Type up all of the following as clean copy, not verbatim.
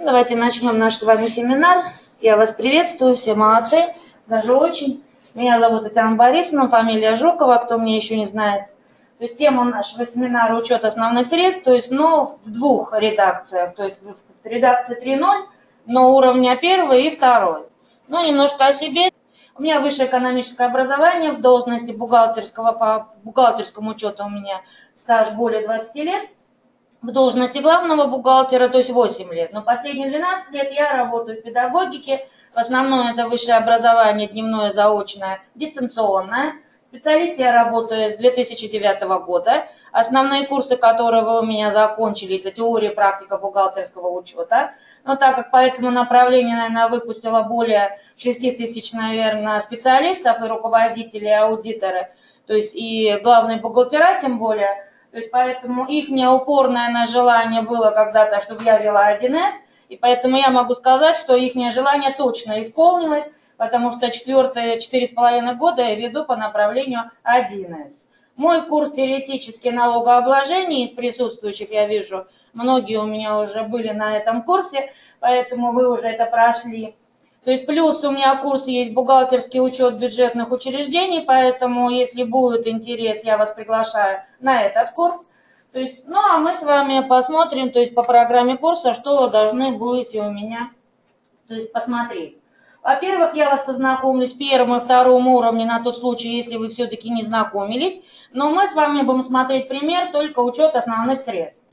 Давайте начнем наш с вами семинар. Я вас приветствую, все молодцы, даже очень. Меня зовут Татьяна Борисовна, фамилия Жукова, кто меня еще не знает. То есть тема нашего семинара «Учет основных средств», то есть, но в двух редакциях, то есть в редакции 3.0, но уровня 1 и 2. Ну, немножко о себе. У меня высшее экономическое образование, в должности бухгалтерского, по бухгалтерскому учету у меня стаж более 20 лет. В должности главного бухгалтера, то есть 8 лет. Но последние 12 лет я работаю в педагогике. В основном это высшее образование, дневное, заочное, дистанционное. Специалист я работаю с 2009 года. Основные курсы, которые вы у меня закончили, это теория и практика бухгалтерского учета. Но так как по этому направлению, наверное, выпустила более 6 тысяч, наверное, специалистов и руководителей, и аудиторы, то есть и главные бухгалтера тем более. То есть поэтому их упорное желание было когда-то, чтобы я вела 1С, и поэтому я могу сказать, что их желание точно исполнилось, потому что 4,5 года я веду по направлению 1С. Мой курс теоретический налогообложения, из присутствующих я вижу, многие у меня уже были на этом курсе, поэтому вы уже это прошли. То есть плюс у меня курс есть бухгалтерский учет бюджетных учреждений, поэтому если будет интерес, я вас приглашаю на этот курс. То есть, ну а мы с вами посмотрим, то есть по программе курса, что вы должны будете у меня, то есть посмотреть. Во-первых, я вас познакомлю с 1 и 2 уровнем на тот случай, если вы все-таки не знакомились. Но мы с вами будем смотреть пример только учет основных средств.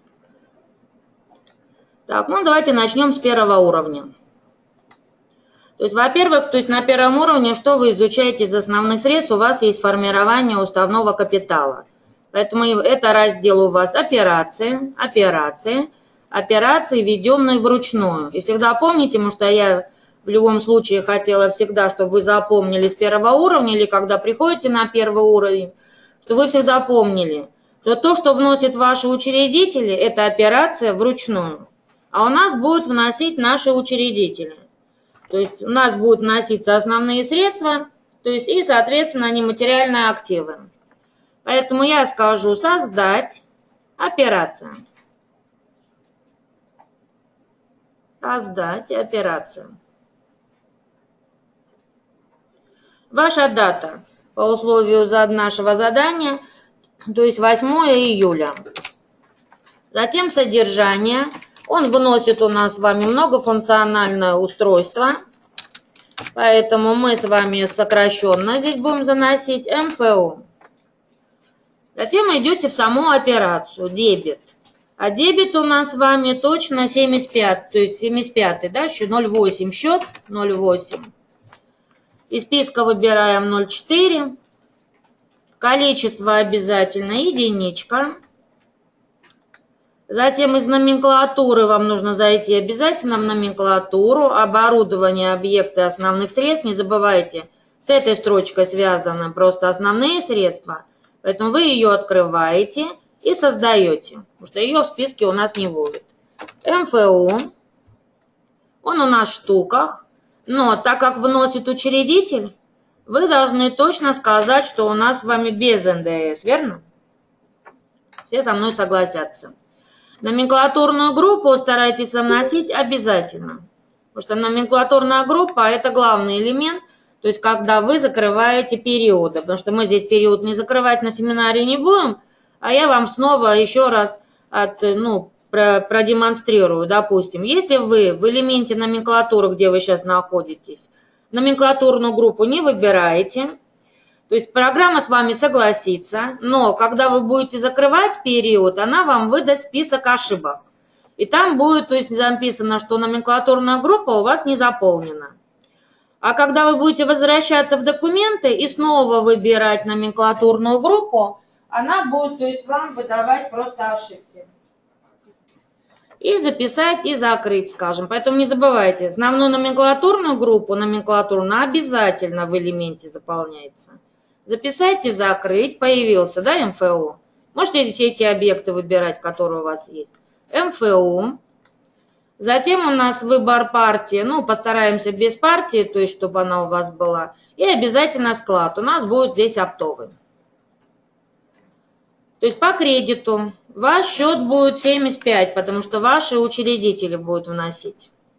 Так, ну давайте начнем с 1 уровня. То есть, во-первых, на 1 уровне, что вы изучаете из основных средств, у вас есть формирование уставного капитала. Поэтому это раздел у вас операции, введенные вручную. И всегда помните, потому что я в любом случае хотела всегда, чтобы вы запомнили с 1 уровня, или когда приходите на 1 уровень, что вы всегда помнили, что то, что вносят ваши учредители, это операция вручную. А у нас будут вносить наши учредители. То есть у нас будут вноситься основные средства, то есть и, соответственно, нематериальные активы. Поэтому я скажу создать операция. Создать операцию. Ваша дата по условию нашего задания, то есть 8 июля. Затем содержание. Он выносит у нас с вами многофункциональное устройство, поэтому мы с вами сокращенно здесь будем заносить МФУ. Затем идете в саму операцию, дебет. А дебет у нас с вами точно 75, то есть 75, да, еще 0,8 счет, 0,8. Из списка выбираем 0,4. Количество обязательно единичка. Затем из номенклатуры вам нужно зайти обязательно в номенклатуру, оборудование, объекты основных средств. Не забывайте, с этой строчкой связаны просто основные средства, поэтому вы ее открываете и создаете, потому что ее в списке у нас не будет. МФУ, он у нас в штуках, но так как вносит учредитель, вы должны точно сказать, что у нас с вами без НДС, верно? Все со мной согласятся. Номенклатурную группу старайтесь вносить обязательно, потому что номенклатурная группа – это главный элемент, то есть когда вы закрываете периоды, потому что мы здесь период не закрывать на семинаре не будем, а я вам снова еще раз продемонстрирую. Допустим, если вы в элементе номенклатуры, где вы сейчас находитесь, номенклатурную группу не выбираете, то есть программа с вами согласится, но когда вы будете закрывать период, она вам выдаст список ошибок. И там будет, то есть записано, что номенклатурная группа у вас не заполнена. А когда вы будете возвращаться в документы и снова выбирать номенклатурную группу, она будет, то есть вам выдавать просто ошибки. И записать, и закрыть, скажем. Поэтому не забывайте, основную номенклатурную группу, номенклатурную, обязательно в элементе заполняется. Записать и закрыть. Появился, да, МФУ? Можете эти объекты выбирать, которые у вас есть. МФУ. Затем у нас выбор партии. Ну, постараемся без партии, то есть, чтобы она у вас была. И обязательно склад. У нас будет здесь оптовый. То есть по кредиту ваш счет будет 75, потому что ваши учредители будут вносить.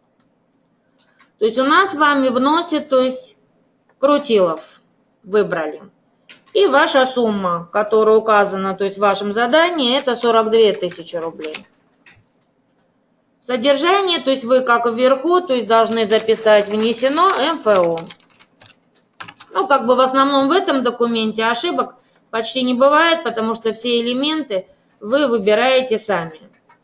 То есть у нас с вами вносит, то есть Крутилов выбрали. И ваша сумма, которая указана, то есть в вашем задании, это 42 тысячи рублей. Содержание, то есть вы как вверху, то есть должны записать внесено МФО. Ну, как бы в основном в этом документе ошибок почти не бывает, потому что все элементы вы выбираете сами.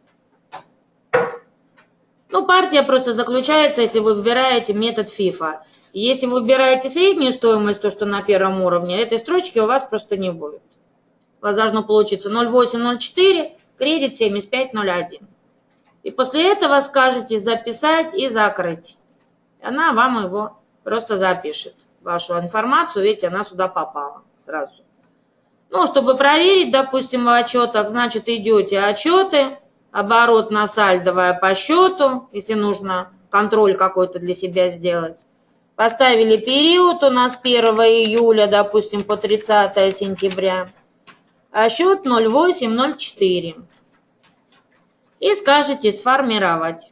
Ну, партия просто заключается, если вы выбираете метод ФИФА. Если вы выбираете среднюю стоимость, то, что на первом уровне, этой строчки у вас просто не будет. У вас должно получиться 0,804, кредит 75,01. И после этого скажете записать и закрыть. Она вам его просто запишет. Вашу информацию, видите, она сюда попала сразу. Ну, чтобы проверить, допустим, в отчетах, значит, идете отчеты, оборотно-сальдовая по счету, если нужно контроль какой-то для себя сделать. Поставили период у нас 1 июля, допустим, по 30 сентября, а счет 0804. И скажете сформировать.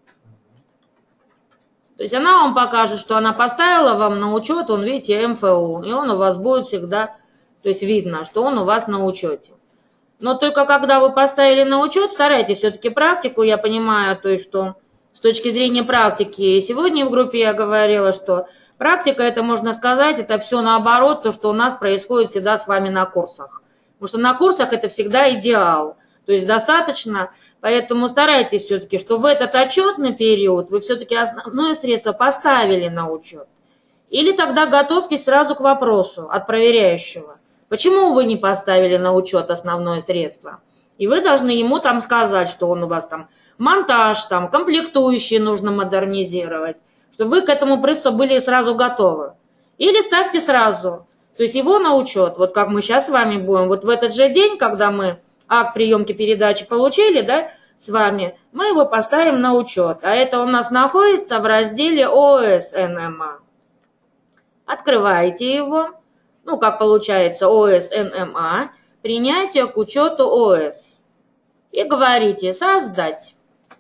То есть она вам покажет, что она поставила вам на учет, он, видите, МФО, и он у вас будет всегда, то есть видно, что он у вас на учете. Но только когда вы поставили на учет, старайтесь все-таки практику, я понимаю, то есть что с точки зрения практики, сегодня в группе я говорила, что практика, это можно сказать, это все наоборот, то, что у нас происходит всегда с вами на курсах. Потому что на курсах это всегда идеал. То есть достаточно, поэтому старайтесь все-таки, что в этот отчетный период вы все-таки основное средство поставили на учет. Или тогда готовьтесь сразу к вопросу от проверяющего. Почему вы не поставили на учет основное средство? И вы должны ему там сказать, что он у вас там монтаж, там комплектующие нужно модернизировать, чтобы вы к этому приступу были сразу готовы. Или ставьте сразу, то есть его на учет, вот как мы сейчас с вами будем, вот в этот же день, когда мы акт приемки передачи получили, да, с вами, мы его поставим на учет. А это у нас находится в разделе ОС-НМА. Открываете его. Ну, как получается ОС-НМА. Принятие к учету ОС. И говорите «Создать».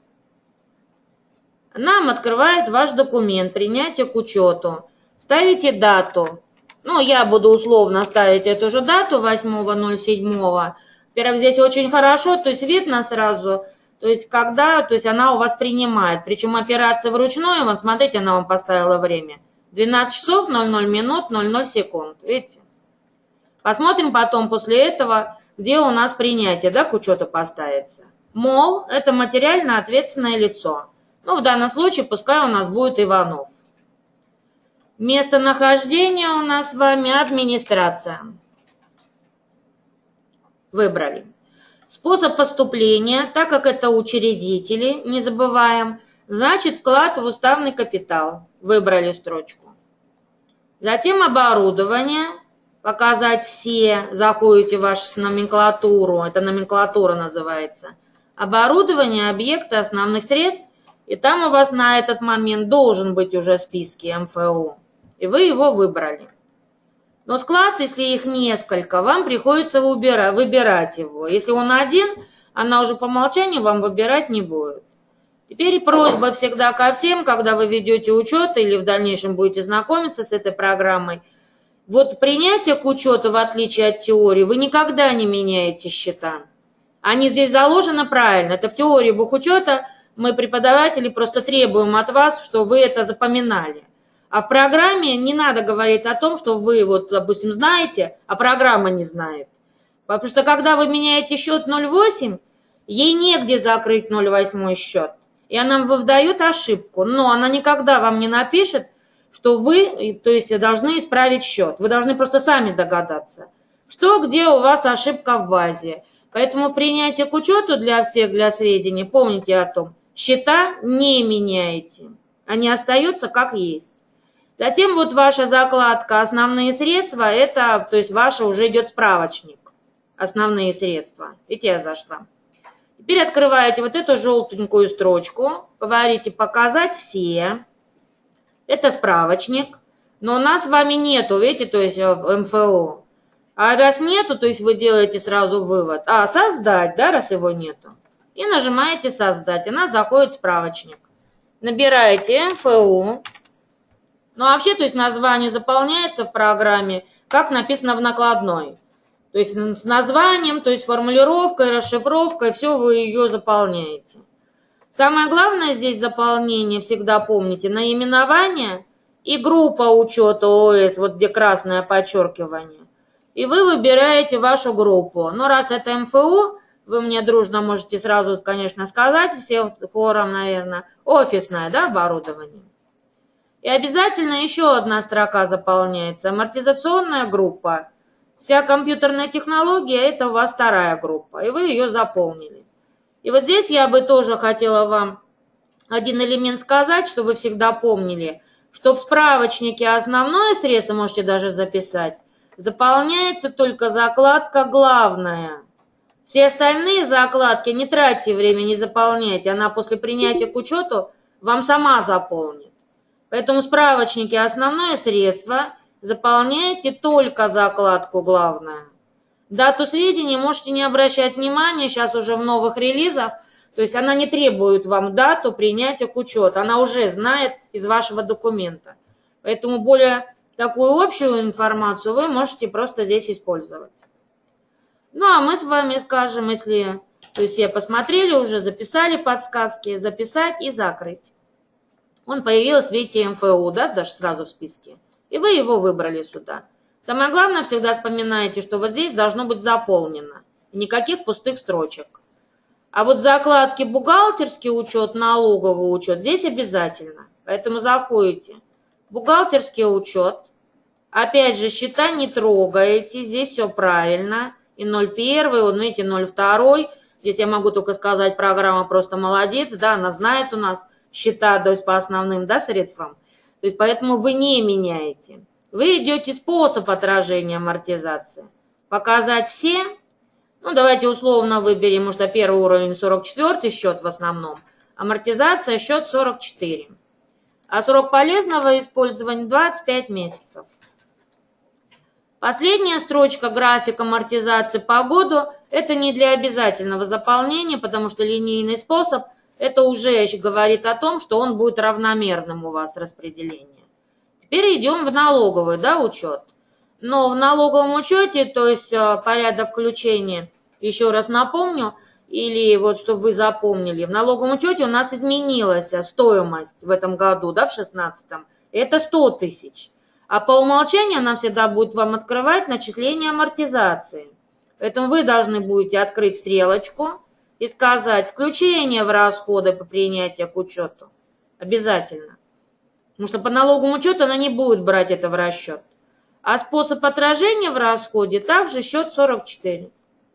Нам открывает ваш документ «Принятие к учету». Ставите дату. Ну, я буду условно ставить эту же дату 8.07. Во-первых, здесь очень хорошо, то есть видно сразу, то есть когда, то есть она у вас принимает. Причем операция вручную, вот смотрите, она вам поставила время. 12 часов 00 минут 00 секунд, видите? Посмотрим потом после этого, где у нас принятие, да, к учету поставится. МОЛ – это материально ответственное лицо. Ну, в данном случае пускай у нас будет Иванов. Местонахождение у нас с вами администрация. Выбрали. Способ поступления, так как это учредители, не забываем, значит вклад в уставный капитал. Выбрали строчку. Затем оборудование. Показать все. Заходите в вашу номенклатуру. Это номенклатура называется. Оборудование, объекты основных средств. И там у вас на этот момент должен быть уже в списке МФО. И вы его выбрали. Но склад, если их несколько, вам приходится выбирать его. Если он один, она уже по умолчанию вам выбирать не будет. Теперь просьба всегда ко всем, когда вы ведете учет или в дальнейшем будете знакомиться с этой программой. Вот принятие к учету, в отличие от теории, вы никогда не меняете счета. Они здесь заложены правильно. Это в теории бухучета мы, преподаватели, просто требуем от вас, что вы это запоминали. А в программе не надо говорить о том, что вы, вот, допустим, знаете, а программа не знает. Потому что когда вы меняете счет 0,8, ей негде закрыть 0,8 счет. И она вам выдает ошибку. Но она никогда вам не напишет, что вы, то есть, должны исправить счет. Вы должны просто сами догадаться, что, где у вас ошибка в базе. Поэтому в принятии к учету для всех, для сведения, помните о том, счета не меняете. Они остаются как есть. Затем вот ваша закладка «Основные средства», это, то есть, ваша уже идет справочник. Основные средства. Видите, я зашла. Теперь открываете вот эту желтенькую строчку, говорите «Показать все». Это справочник, но у нас с вами нету, видите, то есть МФО. А раз нету, то есть вы делаете сразу вывод. Создать, да, раз его нету. И нажимаете «Создать», она заходит в справочник. набираете МФУ. Ну, вообще, то есть название заполняется в программе, как написано в накладной. То есть с названием, то есть формулировкой, расшифровкой, все вы ее заполняете. Самое главное здесь заполнение, всегда помните, наименование и группа учета ОС, вот где красное подчеркивание. И вы выбираете вашу группу. Но раз это МФУ, вы мне дружно можете сразу, конечно, сказать, все хором, наверное, офисное, да, оборудование. И обязательно еще одна строка заполняется. Амортизационная группа. Вся компьютерная технология – это у вас вторая группа, и вы ее заполнили. И вот здесь я бы тоже хотела вам один элемент сказать, чтобы вы всегда помнили, что в справочнике основное средство, можете даже записать, заполняется только закладка «Главная». Все остальные закладки не тратьте время, не заполняйте, она после принятия к учету вам сама заполнит. Поэтому в справочнике основное средство заполняйте только закладку «Главное». Дату сведений можете не обращать внимания, сейчас уже в новых релизах, то есть она не требует вам дату принятия к учету, она уже знает из вашего документа. Поэтому более такую общую информацию вы можете просто здесь использовать. Ну а мы с вами скажем, если то есть все посмотрели уже, записали подсказки, записать и закрыть. Он появился, видите, МФУ, да, даже сразу в списке. И вы его выбрали сюда. Самое главное, всегда вспоминайте, что вот здесь должно быть заполнено. Никаких пустых строчек. А вот закладки бухгалтерский учет, налоговый учет, здесь обязательно. Поэтому заходите. Бухгалтерский учет. Опять же, счета не трогаете. Здесь все правильно. И 01, вот видите, 02. Здесь я могу только сказать, программа просто молодец. Да, она знает у нас счета, то есть по основным, да, средствам. То есть поэтому вы не меняете. Вы идете способ отражения амортизации. Показать все. Ну, давайте условно выберем, потому что первый уровень 44 счет в основном. Амортизация счет 44. А срок полезного использования 25 месяцев. Последняя строчка графика амортизации по году – это не для обязательного заполнения, потому что линейный способ – это уже говорит о том, что он будет равномерным у вас распределение. Теперь идем в налоговый, да, учет. Но в налоговом учете, то есть порядок включения, еще раз напомню, или вот чтобы вы запомнили, в налоговом учете у нас изменилась стоимость в этом году, да, в 2016, это 100 тысяч. А по умолчанию она всегда будет вам открывать начисление амортизации. Поэтому вы должны будете открыть стрелочку и сказать включение в расходы по принятию к учету. Обязательно. Потому что по налоговому учету она не будет брать это в расчет. А способ отражения в расходе также счет 44.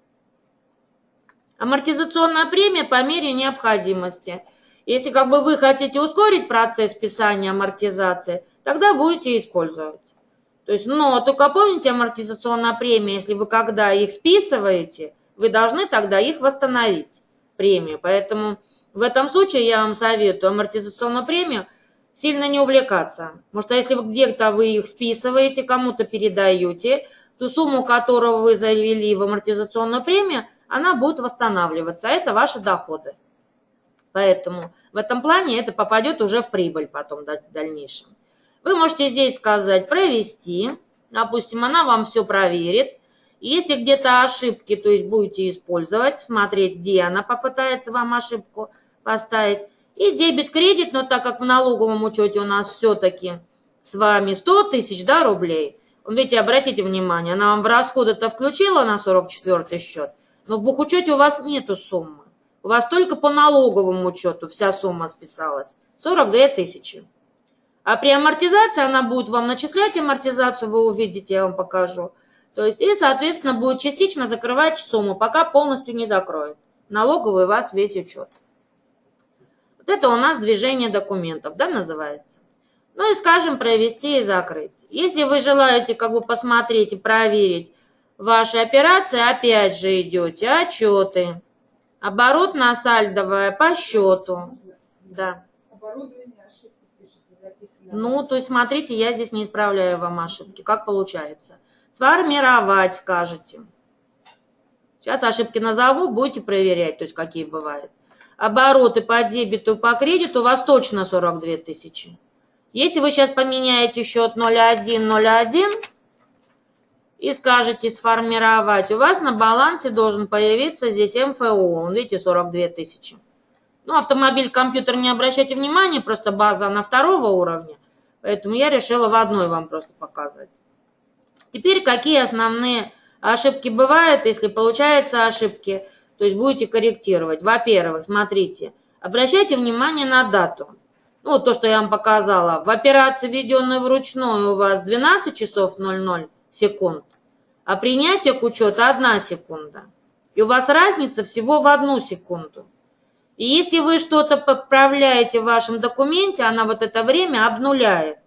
Амортизационная премия по мере необходимости. Если как бы вы хотите ускорить процесс списания амортизации, тогда будете использовать. То есть, но только помните, амортизационная премия, если вы когда их списываете, вы должны тогда их восстановить, премию. Поэтому в этом случае я вам советую амортизационную премию сильно не увлекаться. Потому что если где-то вы их списываете, кому-то передаете, ту сумму, которую вы завели в амортизационную премию, она будет восстанавливаться. А это ваши доходы. Поэтому в этом плане это попадет уже в прибыль потом в дальнейшем. Вы можете здесь сказать «провести». Допустим, она вам все проверит. Если где-то ошибки, то есть будете использовать, смотреть, где она попытается вам ошибку поставить. И дебет-кредит, но так как в налоговом учете у нас все-таки с вами 100 тысяч, да, рублей. Видите, обратите внимание, она вам в расходы-то включила на 44 счет, но в бухучете у вас нету суммы. У вас только по налоговому учету вся сумма списалась. 42 тысячи. А при амортизации она будет вам начислять амортизацию, вы увидите, я вам покажу. То есть, и, соответственно, будет частично закрывать сумму, пока полностью не закроет. Налоговый у вас весь учет. Вот это у нас движение документов, да, называется. Ну и, скажем, провести и закрыть. Если вы желаете как бы посмотреть и проверить ваши операции, опять же идете отчеты. Оборотно-сальдовая по счету. Да. Ну, то есть, смотрите, я здесь не исправляю вам ошибки. Как получается? Сформировать, скажете. Сейчас ошибки назову, будете проверять, то есть, какие бывают. обороты по дебету и по кредиту, у вас точно 42 тысячи. Если вы сейчас поменяете счет 0101 и скажете сформировать, у вас на балансе должен появиться здесь МФО, видите, 42 тысячи. Ну, автомобиль, компьютер, не обращайте внимания, просто база на второго уровня, поэтому я решила в одной вам просто показать. Теперь какие основные ошибки бывают, если получаются ошибки, то есть будете корректировать. Во-первых, смотрите, обращайте внимание на дату. Ну, вот то, что я вам показала. В операции, введенной вручную, у вас 12 часов 00 секунд, а принятие к учету 1 секунда. И у вас разница всего в 1 секунду. И если вы что-то поправляете в вашем документе, она вот это время обнуляет.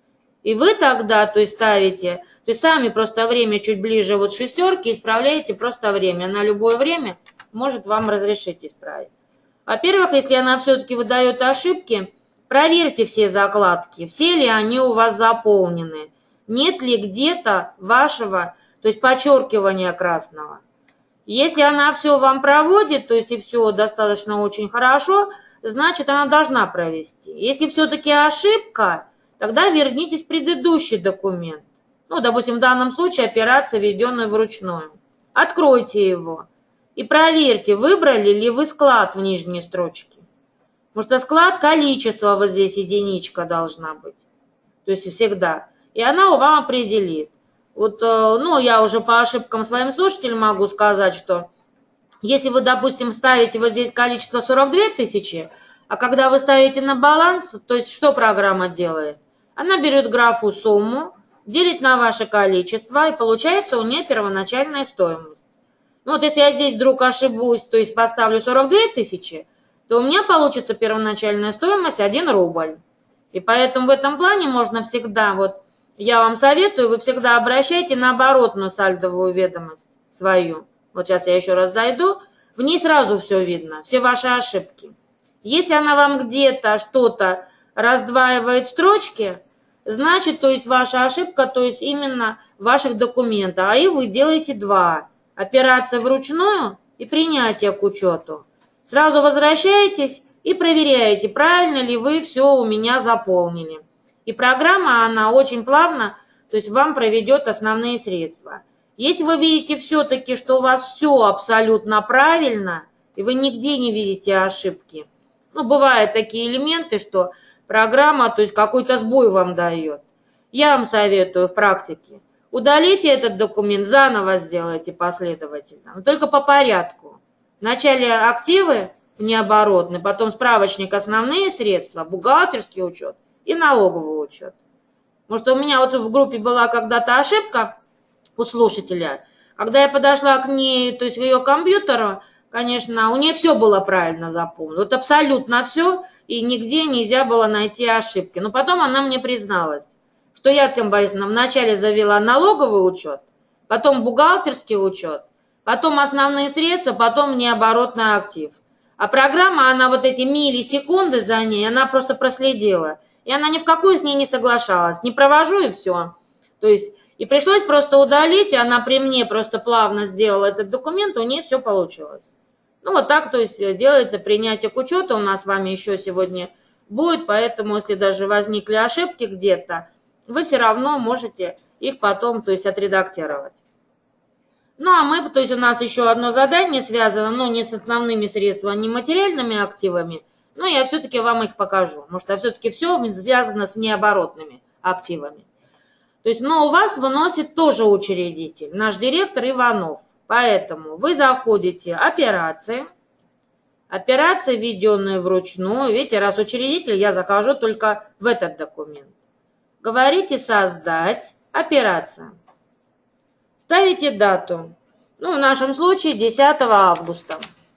И вы тогда, то есть ставите, то есть сами просто время чуть ближе вот шестерки, исправляете просто время. На любое время может вам разрешить исправить. Во-первых, если она все-таки выдает ошибки, проверьте все закладки, все ли они у вас заполнены. Нет ли где-то вашего, то есть подчеркивания красного. Если она все вам проводит, то есть и все достаточно очень хорошо, значит она должна провести. Если все-таки ошибка, тогда вернитесь в предыдущий документ. Ну, допустим, в данном случае операция, введенная вручную. Откройте его и проверьте, выбрали ли вы склад в нижней строчке. Потому что склад, количество вот здесь единичка должна быть. То есть всегда. И она вам определит. Вот, ну, я уже по ошибкам своим слушателям могу сказать, что если вы, допустим, ставите вот здесь количество 42 тысячи, а когда вы ставите на баланс, то есть что программа делает? Она берет графу сумму, делит на ваше количество, и получается у нее первоначальная стоимость. Ну вот если я здесь вдруг ошибусь, то есть поставлю 42 тысячи, то у меня получится первоначальная стоимость 1 рубль. И поэтому в этом плане можно всегда, вот я вам советую, вы всегда обращайте на оборотную сальдовую ведомость свою. Вот сейчас я еще раз зайду, в ней сразу все видно, все ваши ошибки. Если она вам где-то что-то раздваивает строчки, значит, то есть ваша ошибка, то есть именно в ваших документах, а и вы делаете 2. Операция вручную и принятие к учету. Сразу возвращаетесь и проверяете, правильно ли вы все у меня заполнили. И программа, она очень плавно, то есть вам проведет основные средства. Если вы видите все-таки, что у вас все абсолютно правильно, и вы нигде не видите ошибки, ну, бывают такие элементы, что программа, то есть какой-то сбой вам дает. Я вам советую в практике. Удалите этот документ, заново сделайте последовательно, но только по порядку. Вначале активы внеоборотные, потом справочник основные средства, бухгалтерский учет и налоговый учет. Потому что у меня вот в группе была когда-то ошибка у слушателя. Когда я подошла к ней, то есть к ее компьютеру, конечно, у нее все было правильно заполнено. Вот абсолютно все, и нигде нельзя было найти ошибки. Но потом она мне призналась, что я, Татьяна Борисовна, вначале завела налоговый учет, потом бухгалтерский учет, потом основные средства, потом внеоборотный актив. А программа, она вот эти миллисекунды за ней, она просто проследила. И она ни в какую с ней не соглашалась. Не провожу и все. То есть, и пришлось просто удалить, и она при мне просто плавно сделала этот документ, у нее все получилось. Ну вот так, то есть делается принятие к учету, у нас с вами еще сегодня будет, поэтому если даже возникли ошибки где-то, вы все равно можете их потом, то есть отредактировать. Ну а мы, то есть у нас еще одно задание связано, но не с основными средствами, не материальными активами, но я все-таки вам их покажу, потому что все-таки все связано с внеоборотными активами. То есть, но у вас выносит тоже учредитель, наш директор Иванов. Поэтому вы заходите операции, введенные вручную. Видите, раз учредитель, я захожу только в этот документ. Говорите «Создать», операция. Ставите дату. Ну, в нашем случае 10 августа.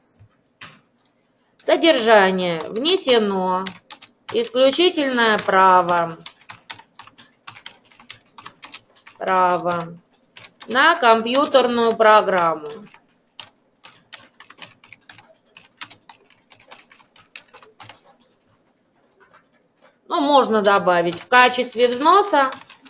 Содержание. Внесено. Исключительное право. На компьютерную программу. Ну, можно добавить в качестве взноса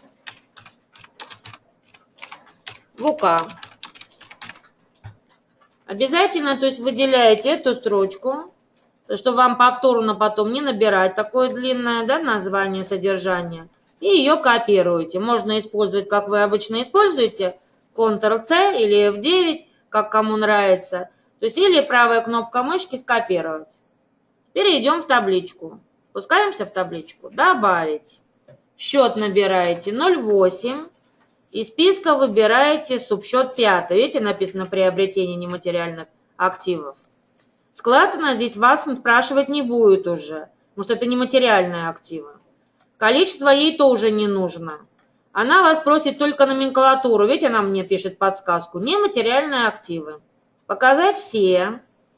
в УК. Обязательно, то есть выделяете эту строчку чтобы вам повторно потом не набирать такое длинное, да, название, содержание. И ее копируете. Можно использовать, как вы обычно используете, Ctrl-C или F9, как кому нравится. То есть или правая кнопка мышки скопировать. Перейдем в табличку. Спускаемся в табличку. Добавить. Счет набираете 0,8. Из списка выбираете субсчет 5. Видите, написано приобретение нематериальных активов. Склад у нас здесь вас спрашивать не будет уже, потому что это нематериальные активы. Количество ей тоже не нужно. Она вас просит только номенклатуру. Видите, она мне пишет подсказку. Нематериальные активы. Показать все.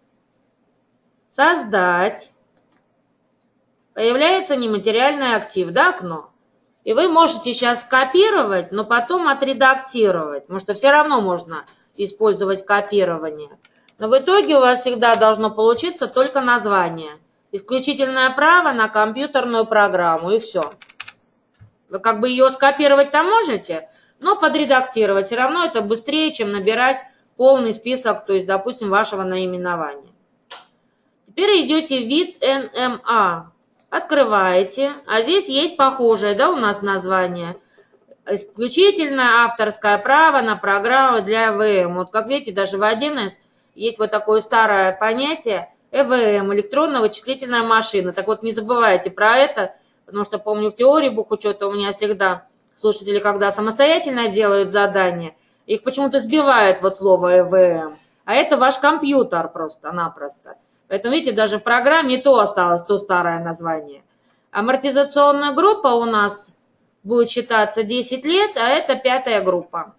Создать. Появляется нематериальный актив, да, окно? И вы можете сейчас скопировать, но потом отредактировать, потому что все равно можно использовать копирование. Но в итоге у вас всегда должно получиться только название. Исключительное право на компьютерную программу, и все. Вы как бы ее скопировать-то можете, но подредактировать все равно это быстрее, чем набирать полный список, то есть, допустим, вашего наименования. Теперь идете в вид НМА. Открываете, а здесь есть похожее, да, у нас название. Исключительное авторское право на программу для ЭВМ. Вот как видите, даже в 1С есть вот такое старое понятие ЭВМ, электронно-вычислительная машина. Так вот, не забывайте про это, потому что, помню, в теории бухучета у меня всегда слушатели, когда самостоятельно делают задания, их почему-то сбивает вот слово ЭВМ. А это ваш компьютер просто-напросто. Поэтому, видите, даже в программе то осталось, то старое название. Амортизационная группа у нас будет считаться 10 лет, а это 5-я группа.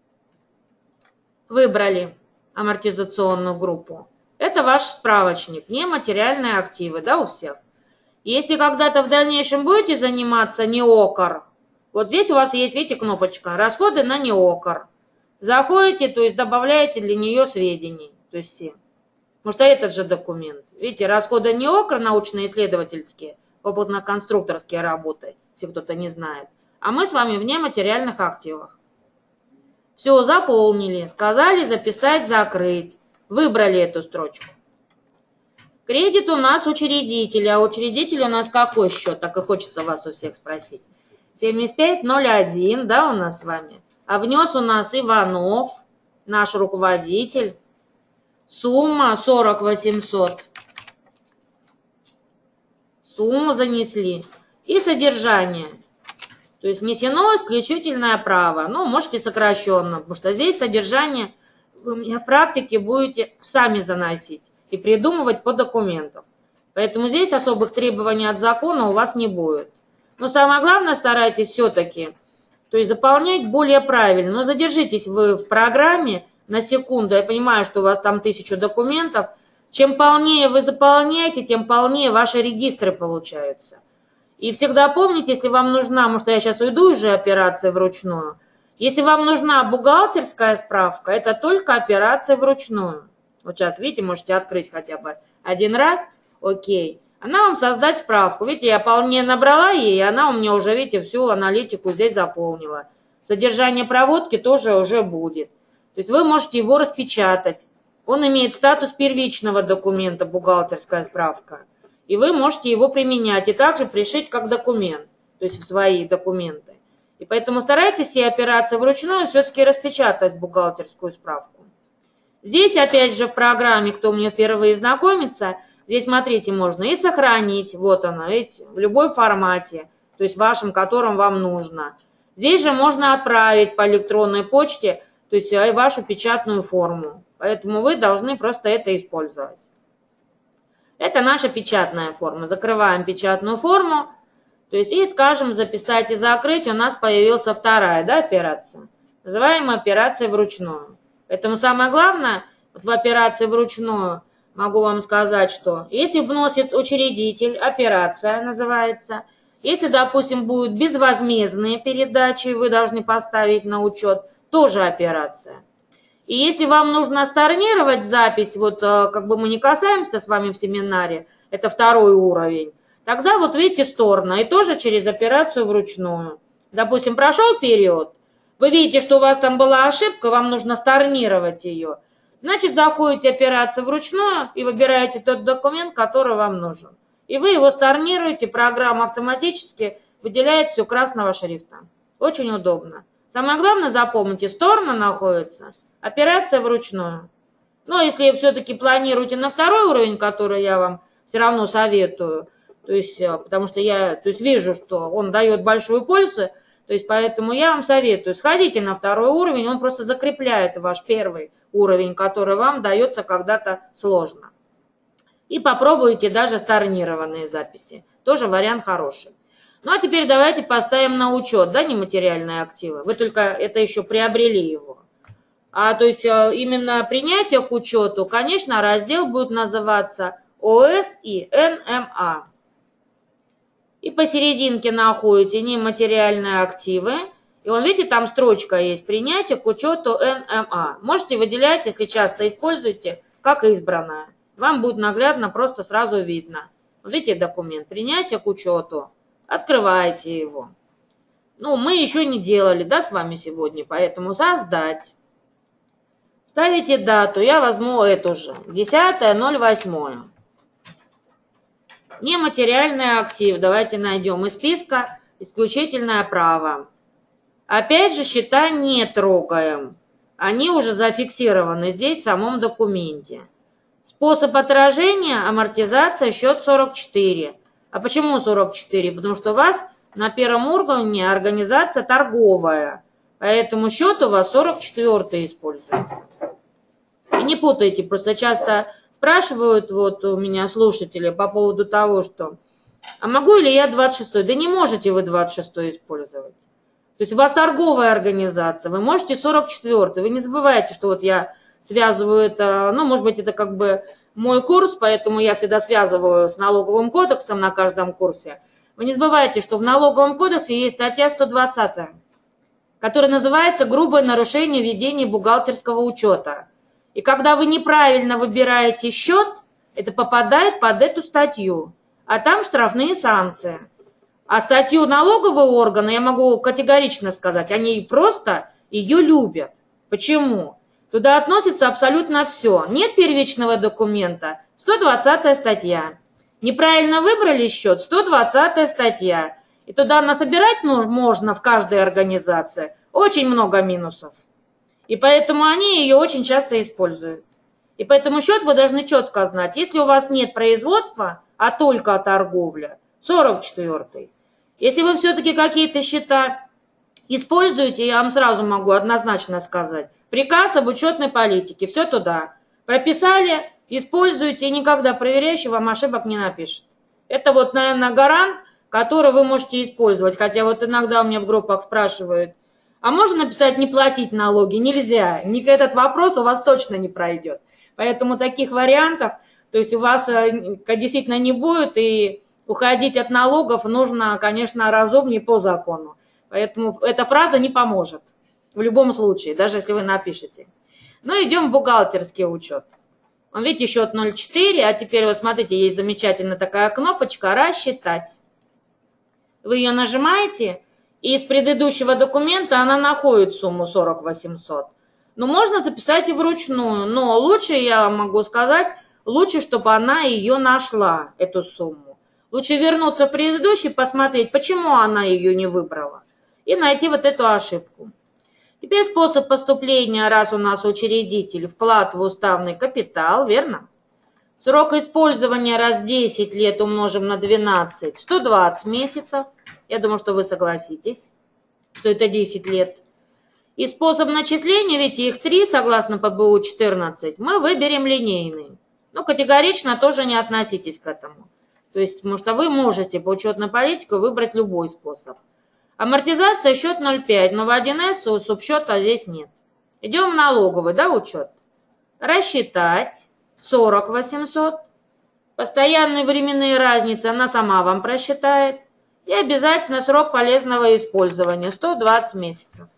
Выбрали амортизационную группу. Это ваш справочник, нематериальные активы, да, у всех. Если когда-то в дальнейшем будете заниматься НИОКР, вот здесь у вас есть, видите, кнопочка «Расходы на НИОКР». Заходите, то есть добавляете для нее сведений, то есть все. Потому что этот же документ. Видите, расходы НИОКР научно-исследовательские, опытно-конструкторские работы, если кто-то не знает. А мы с вами в нематериальных активах. Все, заполнили, сказали записать, закрыть. Выбрали эту строчку. Кредит у нас учредитель, а учредитель у нас какой счет? Так и хочется вас у всех спросить. 7501, да, у нас с вами. А внес у нас Иванов, наш руководитель. Сумма 40 800. Сумму занесли. И содержание. То есть внесено исключительное право. Ну, можете сокращенно, потому что здесь содержание вы мне в практике будете сами заносить и придумывать по документам. Поэтому здесь особых требований от закона у вас не будет. Но самое главное, старайтесь все-таки, то есть заполнять более правильно. Но задержитесь вы в программе на секунду. Я понимаю, что у вас там 1000 документов. Чем полнее вы заполняете, тем полнее ваши регистры получаются. И всегда помните, если вам нужна, может, я сейчас уйду уже операции вручную, если вам нужна бухгалтерская справка, это только операция вручную. Вот сейчас, видите, можете открыть хотя бы один раз, окей. Она вам создать справку. Видите, я полнее набрала ей, и она у меня уже, видите, всю аналитику здесь заполнила. Содержание проводки тоже уже будет. То есть вы можете его распечатать. Он имеет статус первичного документа, бухгалтерская справка. И вы можете его применять и также пришить как документ, то есть в свои документы. И поэтому старайтесь все операции вручную все-таки распечатать бухгалтерскую справку. Здесь, опять же, в программе, кто мне впервые знакомится, здесь, смотрите, можно и сохранить, вот она, видите, в любой формате, то есть вашем, котором вам нужно. Здесь же можно отправить по электронной почте, то есть вашу печатную форму. Поэтому вы должны просто это использовать. Это наша печатная форма. Закрываем печатную форму. То есть и, скажем, записать и закрыть, у нас появилась вторая, да, операция. Называемая операция вручную. Поэтому самое главное, вот в операции вручную могу вам сказать, что если вносит учредитель, операция называется. Если, допустим, будут безвозмездные передачи, вы должны поставить на учет, тоже операция. И если вам нужно stornировать запись, вот как бы мы не касаемся с вами в семинаре, это 2-й уровень, тогда вот видите сторна, и тоже через операцию вручную. Допустим, прошел период, вы видите, что у вас там была ошибка, вам нужно stornировать ее. Значит, заходите операцию вручную и выбираете тот документ, который вам нужен. И вы его сканируете, программа автоматически выделяет все красного шрифта. Очень удобно. Самое главное, запомните, стороны находятся, операция вручную. Но если все-таки планируете на второй уровень, который я вам все равно советую, то есть, потому что я вижу, что он дает большую пользу, то есть поэтому я вам советую, сходите на второй уровень, он просто закрепляет ваш первый уровень, который вам дается когда-то сложно. И попробуйте даже сканированные записи. Тоже вариант хороший. Ну а теперь давайте поставим на учет, да, нематериальные активы. Вы только это еще приобрели его. То есть именно принятие к учету, конечно, раздел будет называться ОС и НМА. И посерединке находите нематериальные активы. И вон, видите, там строчка есть «Принятие к учету НМА». Можете выделять, если часто используете, как избранное. Вам будет наглядно, просто сразу видно. Вот видите документ «Принятие к учету». Открываете его. Ну, мы еще не делали, да, с вами сегодня, поэтому создать. Ставите дату, я возьму эту же, 10.08. Нематериальный актив, давайте найдем из списка исключительное право. Опять же, счета не трогаем, они уже зафиксированы здесь в самом документе. Способ отражения, амортизация, счет 44. А почему 44? Потому что у вас на первом уровне организация торговая, поэтому счет у вас 44 используется. И не путайте, просто часто спрашивают вот у меня слушатели по поводу того, что а могу ли я 26? Да не можете вы 26 использовать. То есть у вас торговая организация, вы можете 44. Вы не забывайте, что вот я связываю это, ну, может быть, это как бы мой курс, поэтому я всегда связываю с налоговым кодексом на каждом курсе. Вы не забывайте, что в налоговом кодексе есть статья 120, которая называется «Грубое нарушение ведения бухгалтерского учета». И когда вы неправильно выбираете счет, это попадает под эту статью, а там штрафные санкции. А статью налогового органа, я могу категорично сказать, они просто ее любят. Почему? Туда относится абсолютно все. Нет первичного документа, 120 статья. Неправильно выбрали счет, 120 статья. И туда насобирать можно в каждой организации очень много минусов. И поэтому они ее очень часто используют. И поэтому счет вы должны четко знать. Если у вас нет производства, а только торговля, 44. Если вы все-таки какие-то счета используете, я вам сразу могу однозначно сказать, приказ об учетной политике, все туда. Прописали, используйте, и никогда проверяющий вам ошибок не напишет. Это вот, наверное, гарант, который вы можете использовать. Хотя вот иногда у меня в группах спрашивают, а можно написать «не платить налоги»? Нельзя. Этот вопрос у вас точно не пройдет. Поэтому таких вариантов, то есть у вас действительно не будет, и уходить от налогов нужно, конечно, разумнее по закону. Поэтому эта фраза не поможет в любом случае, даже если вы напишете. Ну, идем в бухгалтерский учет. Вон, видите, счет 0,4, а теперь вот смотрите, есть замечательная такая кнопочка «Рассчитать». Вы ее нажимаете, и из предыдущего документа она находит сумму 40 800. Но можно записать и вручную, но лучше, я могу сказать, лучше, чтобы она ее нашла, эту сумму. Лучше вернуться в предыдущий, посмотреть, почему она ее не выбрала, и найти вот эту ошибку. Теперь способ поступления, раз у нас учредитель, вклад в уставный капитал, верно? Срок использования раз 10 лет умножим на 12, 120 месяцев. Я думаю, что вы согласитесь, что это 10 лет. И способ начисления, видите, их 3, согласно ПБУ 14, мы выберем линейный. Но категорично тоже не относитесь к этому. То есть, потому что вы можете по учетной политике выбрать любой способ. Амортизация счет 0,5, но в 1С у субсчета здесь нет. Идем в налоговый, да, учет. Рассчитать 40 800. Постоянные временные разницы она сама вам просчитает. И обязательно срок полезного использования 120 месяцев.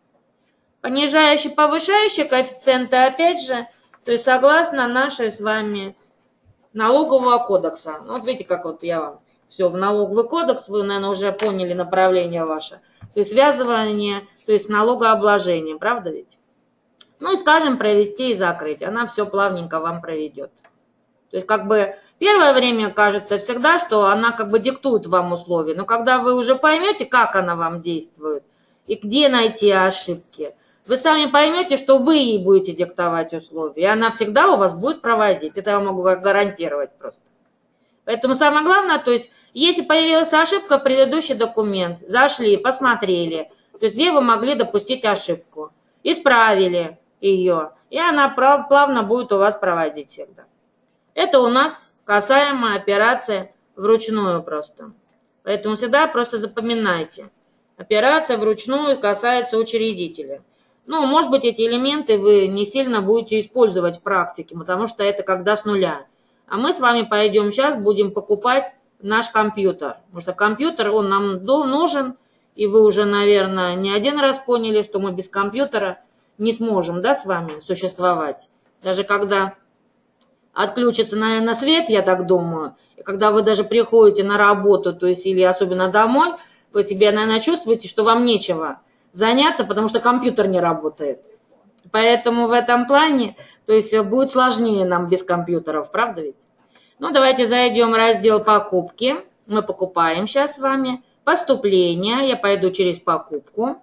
Понижающие, повышающие коэффициенты, опять же, то есть согласно нашей с вами налогового кодекса. Вот видите, как вот я вам все в налоговый кодекс, вы, наверное, уже поняли направление ваше. То есть связывание, то есть налогообложение, правда ведь? Ну и, скажем, провести и закрыть. Она все плавненько вам проведет. То есть как бы первое время кажется всегда, что она как бы диктует вам условия. Но когда вы уже поймете, как она вам действует и где найти ошибки, вы сами поймете, что вы ей будете диктовать условия. И она всегда у вас будет проводить. Это я могу гарантировать просто. Поэтому самое главное, то есть если появилась ошибка в предыдущий документ, зашли, посмотрели, то есть где вы могли допустить ошибку, исправили ее, и она плавно будет у вас проводить всегда. Это у нас касаемо операции вручную просто. Поэтому всегда просто запоминайте. Операция вручную касается учредителя. Ну, может быть, эти элементы вы не сильно будете использовать в практике, потому что это когда с нуля. А мы с вами пойдем сейчас, будем покупать наш компьютер. Потому что компьютер, он нам нужен, и вы уже, наверное, не один раз поняли, что мы без компьютера не сможем, да, с вами существовать. Даже когда отключится, наверное, свет, я так думаю, и когда вы даже приходите на работу, то есть или особенно домой, вы себе, наверное, чувствуете, что вам нечего заняться, потому что компьютер не работает. Поэтому в этом плане, то есть будет сложнее нам без компьютеров, правда ведь? Ну, давайте зайдем в раздел «Покупки». Мы покупаем сейчас с вами. Поступление. Я пойду через покупку.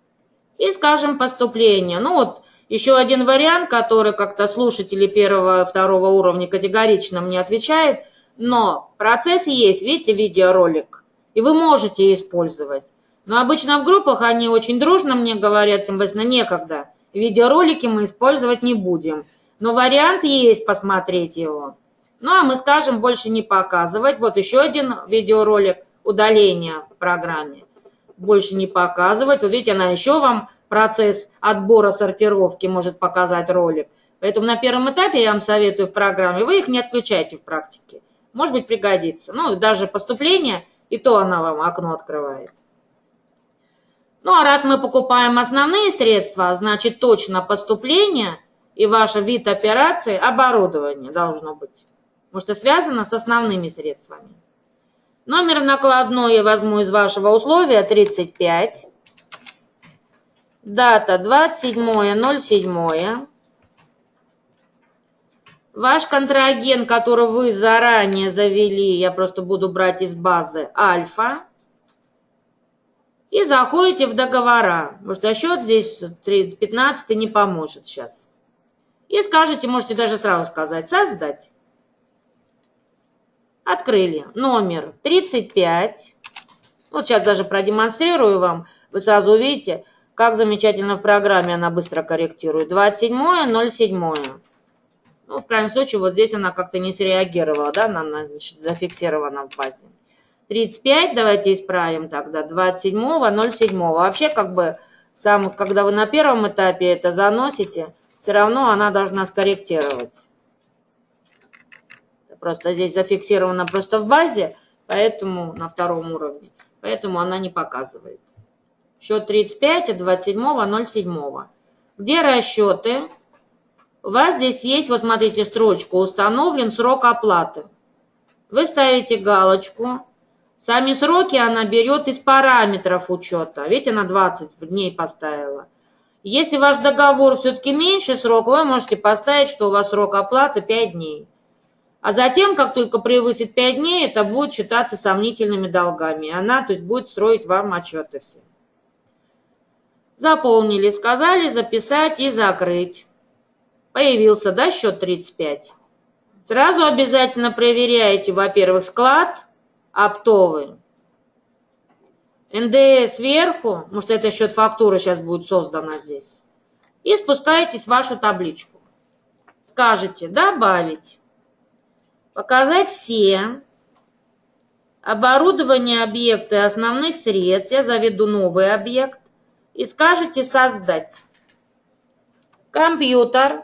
И скажем поступление. Ну, вот еще один вариант, который как-то слушатели первого-второго уровня категорично мне отвечают. Но процесс есть, видите, видеоролик. И вы можете использовать. Но обычно в группах они очень дружно мне говорят, тем более некогда. Видеоролики мы использовать не будем. Но вариант есть посмотреть его. Ну, а мы скажем больше не показывать. Вот еще один видеоролик удаления в программе. Больше не показывать. Вот видите, она еще вам процесс отбора сортировки может показать ролик. Поэтому на первом этапе я вам советую в программе, вы их не отключайте в практике. Может быть, пригодится. Ну, даже поступление, и то она вам окно открывает. Ну, а раз мы покупаем основные средства, значит, точно поступление и ваш вид операции, оборудование должно быть. Потому что связано с основными средствами. Номер накладной я возьму из вашего условия 35. Дата 27.07. Ваш контрагент, который вы заранее завели, я просто буду брать из базы Альфа. И заходите в договора, потому что счет здесь 15 не поможет сейчас. И скажете, можете даже сразу сказать, создать. Открыли. Номер 35. Вот сейчас даже продемонстрирую вам. Вы сразу увидите, как замечательно в программе она быстро корректирует. 27.07. Ну, в крайнем случае, вот здесь она как-то не среагировала, да, она зафиксирована в базе. 35, давайте исправим тогда, 27.07. Вообще, как бы, когда вы на первом этапе это заносите, все равно она должна скорректировать. Просто здесь зафиксировано просто в базе, поэтому на втором уровне, поэтому она не показывает. Счет 35 от 27.07. Где расчеты? У вас здесь есть, вот смотрите, строчку «Установлен срок оплаты». Вы ставите галочку. Сами сроки она берет из параметров учета. Видите, она 20 дней поставила. Если ваш договор все-таки меньше срок, вы можете поставить, что у вас срок оплаты 5 дней. А затем, как только превысит 5 дней, это будет считаться сомнительными долгами. Она, то есть, будет строить вам отчеты все. Заполнили, сказали записать и закрыть. Появился, да, счет 35. Сразу обязательно проверяете, во-первых, склад оптовый. НДС сверху, потому что это счет фактуры сейчас будет создана здесь. И спускаетесь в вашу табличку. Скажете «Добавить». Показать все. Оборудование, объекты основных средств. Я заведу новый объект. И скажете «Создать». Компьютер.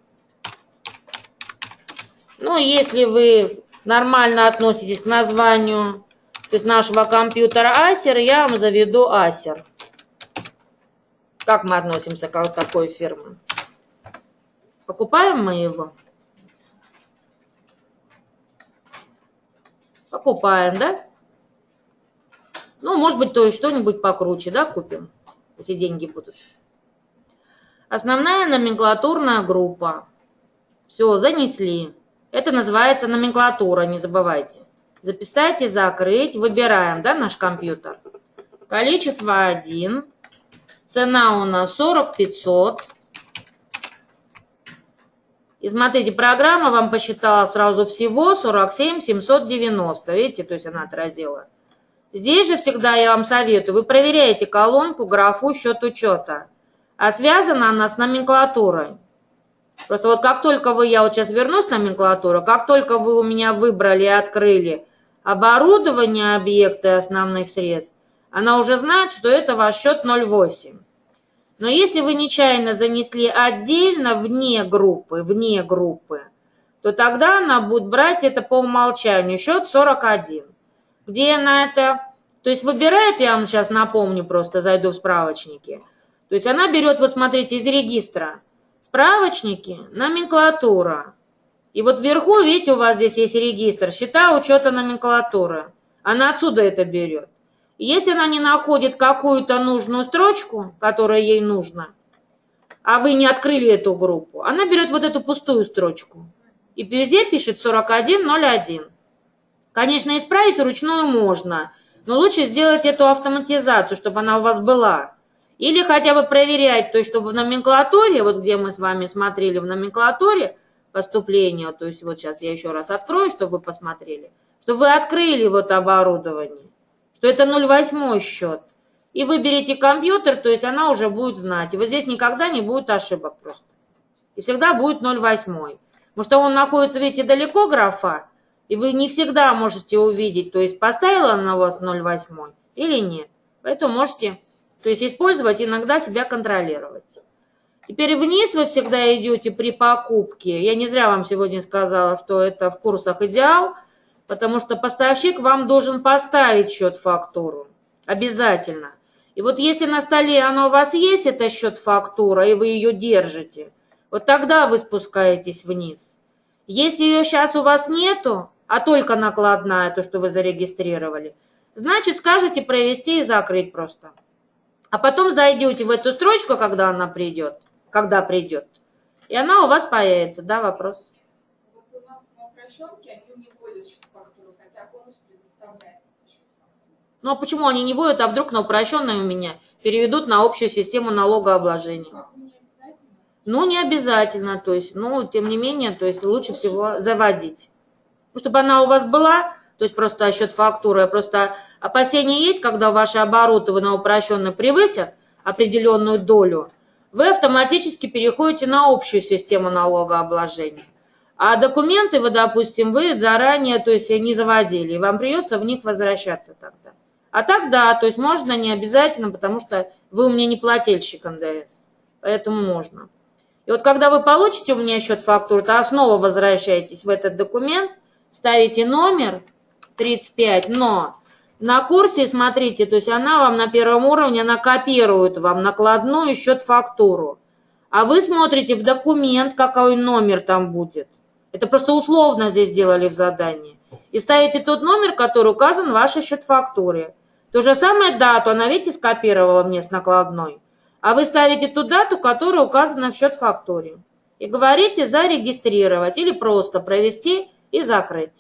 Ну, если вы нормально относитесь к названию, то есть нашего компьютера Acer, я вам заведу Acer. Как мы относимся к такой фирме? Покупаем мы его? Покупаем, да? Ну, может быть, то есть что-нибудь покруче, да, купим, если деньги будут. Основная номенклатурная группа. Все, занесли. Это называется номенклатура, не забывайте. Записать и закрыть. Выбираем, да, наш компьютер. Количество 1. Цена у нас 40 500. И смотрите, программа вам посчитала сразу всего 47 790. Видите, то есть она отразила. Здесь же всегда я вам советую, вы проверяете колонку, графу, счет учета. А связана она с номенклатурой. Просто вот как только вы, я вот сейчас вернусь в номенклатуру, как только вы у меня выбрали и открыли оборудование объекта и основных средств, она уже знает, что это ваш счет 0,8. Но если вы нечаянно занесли отдельно вне группы, то тогда она будет брать это по умолчанию, счет 41. Где она это, то есть выбирает, я вам сейчас напомню, просто зайду в справочники. То есть она берет, вот смотрите, из регистра справочники, номенклатура. И вот вверху, видите, у вас здесь есть регистр, счета учета номенклатуры. Она отсюда это берет. И если она не находит какую-то нужную строчку, которая ей нужна, а вы не открыли эту группу, она берет вот эту пустую строчку. И везде пишет 4101. Конечно, исправить вручную можно, но лучше сделать эту автоматизацию, чтобы она у вас была. Или хотя бы проверять, то есть чтобы в номенклатуре, вот где мы с вами смотрели в номенклатуре поступления, то есть вот сейчас я еще раз открою, чтобы вы посмотрели, чтобы вы открыли вот оборудование, что это 0,8 счет. И выберите компьютер, то есть она уже будет знать. И вот здесь никогда не будет ошибок просто. И всегда будет 0,8. Потому что он находится, видите, далеко графа, и вы не всегда можете увидеть, то есть поставила она у вас 0,8 или нет. Поэтому можете, то есть использовать, иногда себя контролировать. Теперь вниз вы всегда идете при покупке. Я не зря вам сегодня сказала, что это в курсах идеал, потому что поставщик вам должен поставить счет-фактуру. Обязательно. И вот если на столе оно у вас есть, это счет-фактура, и вы ее держите, вот тогда вы спускаетесь вниз. Если ее сейчас у вас нету, а только накладная, то, что вы зарегистрировали, значит, скажете провести и закрыть просто. А потом зайдете в эту строчку, когда она придет, и она у вас появится. Да, вопрос? Вот у нас на упрощенке они не вводят счет-фактуру, хотя бонус предоставляет эти счет-фактуры. Ну а почему они не вводят, а вдруг на упрощенной у меня переведут на общую систему налогообложения? Как, не обязательно? Ну, не обязательно, то есть, ну, тем не менее, то есть лучше всего заводить. Ну, чтобы она у вас была, то есть просто счет фактуры, просто опасения есть, когда ваши обороты на упрощенно превысят определенную долю, вы автоматически переходите на общую систему налогообложения. А документы вы, допустим, вы заранее, то есть не заводили, и вам придется в них возвращаться тогда. А тогда, то есть можно не обязательно, потому что вы у меня не плательщик НДС, поэтому можно. И вот когда вы получите у меня счет фактуры, то снова возвращаетесь в этот документ, ставите номер 35, но на курсе, смотрите, то есть она вам на первом уровне, она копирует вам накладную счет-фактуру. А вы смотрите в документ, какой номер там будет. Это просто условно здесь сделали в задании. И ставите тот номер, который указан в вашей счет-фактуре. То же самое дату, она, видите, скопировала мне с накладной. А вы ставите ту дату, которая указана в счет-фактуре. И говорите зарегистрировать или просто провести и закрыть.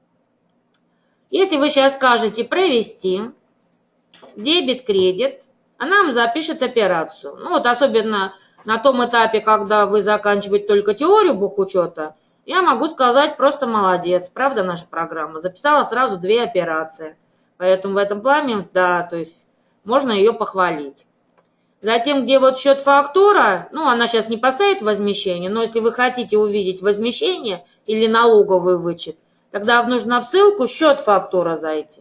Если вы сейчас скажете провести, дебет-кредит, она вам запишет операцию. Ну вот особенно на том этапе, когда вы заканчиваете только теорию бухучета, я могу сказать просто молодец. Правда, наша программа записала сразу 2 операции. Поэтому в этом плане, да, то есть можно ее похвалить. Затем, где вот счет-фактура, ну она сейчас не поставит возмещение, но если вы хотите увидеть возмещение или налоговый вычет, тогда нужно в ссылку счет-фактура зайти.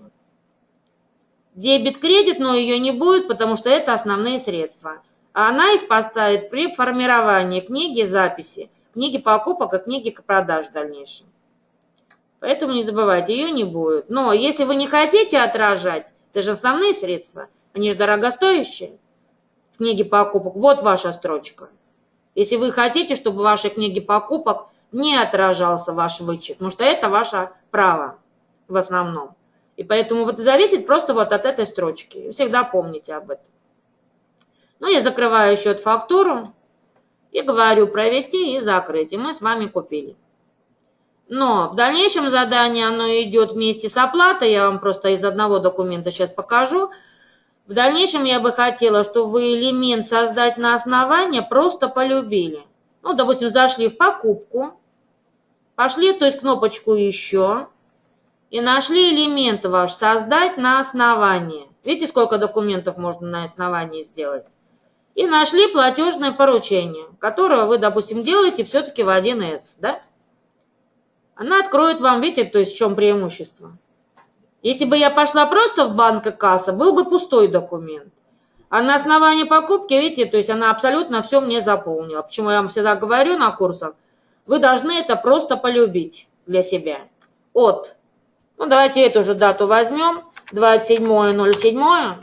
Дебет-кредит, но ее не будет, потому что это основные средства. А она их поставит при формировании книги записи, книги покупок и книги продаж в дальнейшем. Поэтому не забывайте, ее не будет. Но если вы не хотите отражать, это же основные средства, они же дорогостоящие в книге покупок, вот ваша строчка. Если вы хотите, чтобы в вашей книге покупок не отражался ваш вычет, потому что это ваше право в основном. И поэтому вот зависит просто вот от этой строчки. Всегда помните об этом. Ну, я закрываю счет-фактуру. и говорю провести и закрыть. И мы с вами купили. Но в дальнейшем задание оно идет вместе с оплатой. Я вам просто из одного документа сейчас покажу. В дальнейшем я бы хотела, чтобы вы элемент создать на основании просто полюбили. Ну, допустим, зашли в покупку, пошли, то есть кнопочку «Еще» и нашли элемент ваш «Создать на основании». Видите, сколько документов можно на основании сделать? И нашли платежное поручение, которое вы, допустим, делаете все-таки в 1С, да? Она откроет вам, видите, то есть в чем преимущество. Если бы я пошла просто в банк и касса, был бы пустой документ. А на основании покупки, видите, то есть она абсолютно все мне заполнила. Почему я вам всегда говорю на курсах, вы должны это просто полюбить для себя. От, ну давайте эту же дату возьмем, 27.07.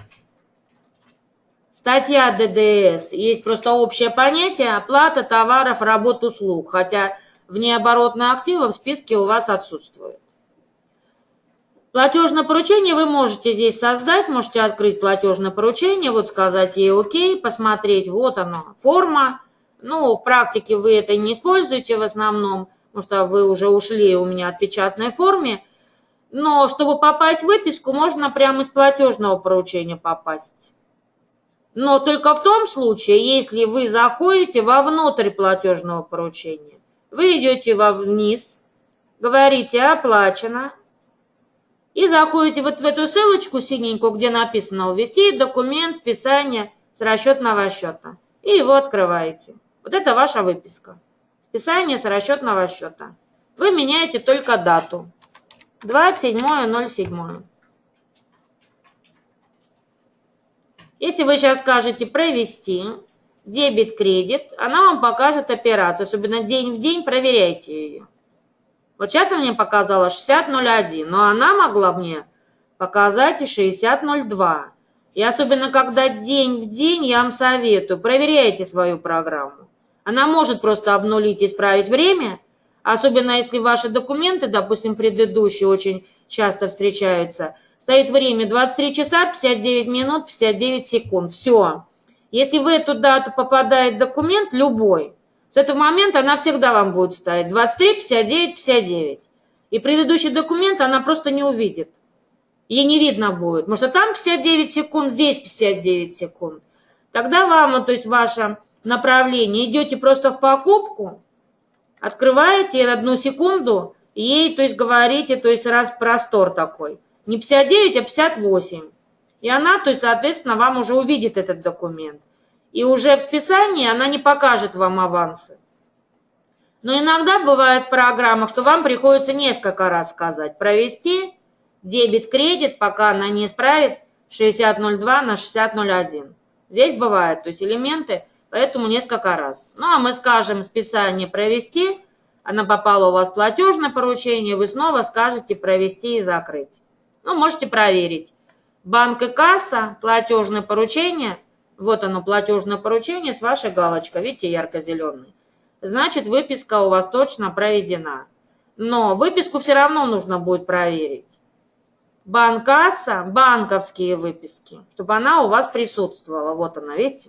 Статья ДДС. Есть просто общее понятие оплата товаров, работ, услуг. Хотя внеоборотные активы в списке у вас отсутствуют. Платежное поручение вы можете здесь создать, можете открыть платежное поручение, вот сказать ей ОК, посмотреть, вот оно, форма. Ну, в практике вы это не используете в основном, потому что вы уже ушли у меня от печатной формы. Но чтобы попасть в выписку, можно прямо из платежного поручения попасть. Но только в том случае, если вы заходите вовнутрь платежного поручения. Вы идете вниз, говорите «Оплачено». И заходите вот в эту ссылочку синенькую, где написано «Ввести документ списания с расчетного счета». И его открываете. Вот это ваша выписка. Списание с расчетного счета. Вы меняете только дату. 27.07. Если вы сейчас скажете «Провести», дебет-кредит, она вам покажет операцию. Особенно день в день проверяйте ее. Вот сейчас мне показала 60.01, но она могла мне показать и 60.02. И особенно, когда день в день, я вам советую, проверяйте свою программу. Она может просто обнулить и исправить время, особенно если ваши документы, допустим, предыдущие очень часто встречаются, стоит время 23 часа 59 минут 59 секунд. Все. Если в эту дату попадает документ, любой, с этого момента она всегда вам будет ставить 23, 59, 59. И предыдущий документ она просто не увидит. Ей не видно будет, потому что там 59 секунд, здесь 59 секунд. Тогда вам, то есть ваше направление, идете просто в покупку, открываете 1 секунду, и ей, то есть говорите, то есть раз простор такой. Не 59, а 58. И она, то есть, соответственно, вам уже увидит этот документ. И уже в списании она не покажет вам авансы. Но иногда бывает в программах, что вам приходится несколько раз сказать. Провести дебет-кредит, пока она не исправит 60.02 на 60.01. Здесь бывает, то есть элементы, поэтому несколько раз. Ну а мы скажем списание провести, она попала у вас в платежное поручение, вы снова скажете провести и закрыть. Ну можете проверить. Банк и касса, платежное поручение. Вот оно, платежное поручение с вашей галочкой, видите, ярко-зеленый. Значит, выписка у вас точно проведена. Но выписку все равно нужно будет проверить. Банк-касса, банковские выписки, чтобы она у вас присутствовала. Вот она, видите.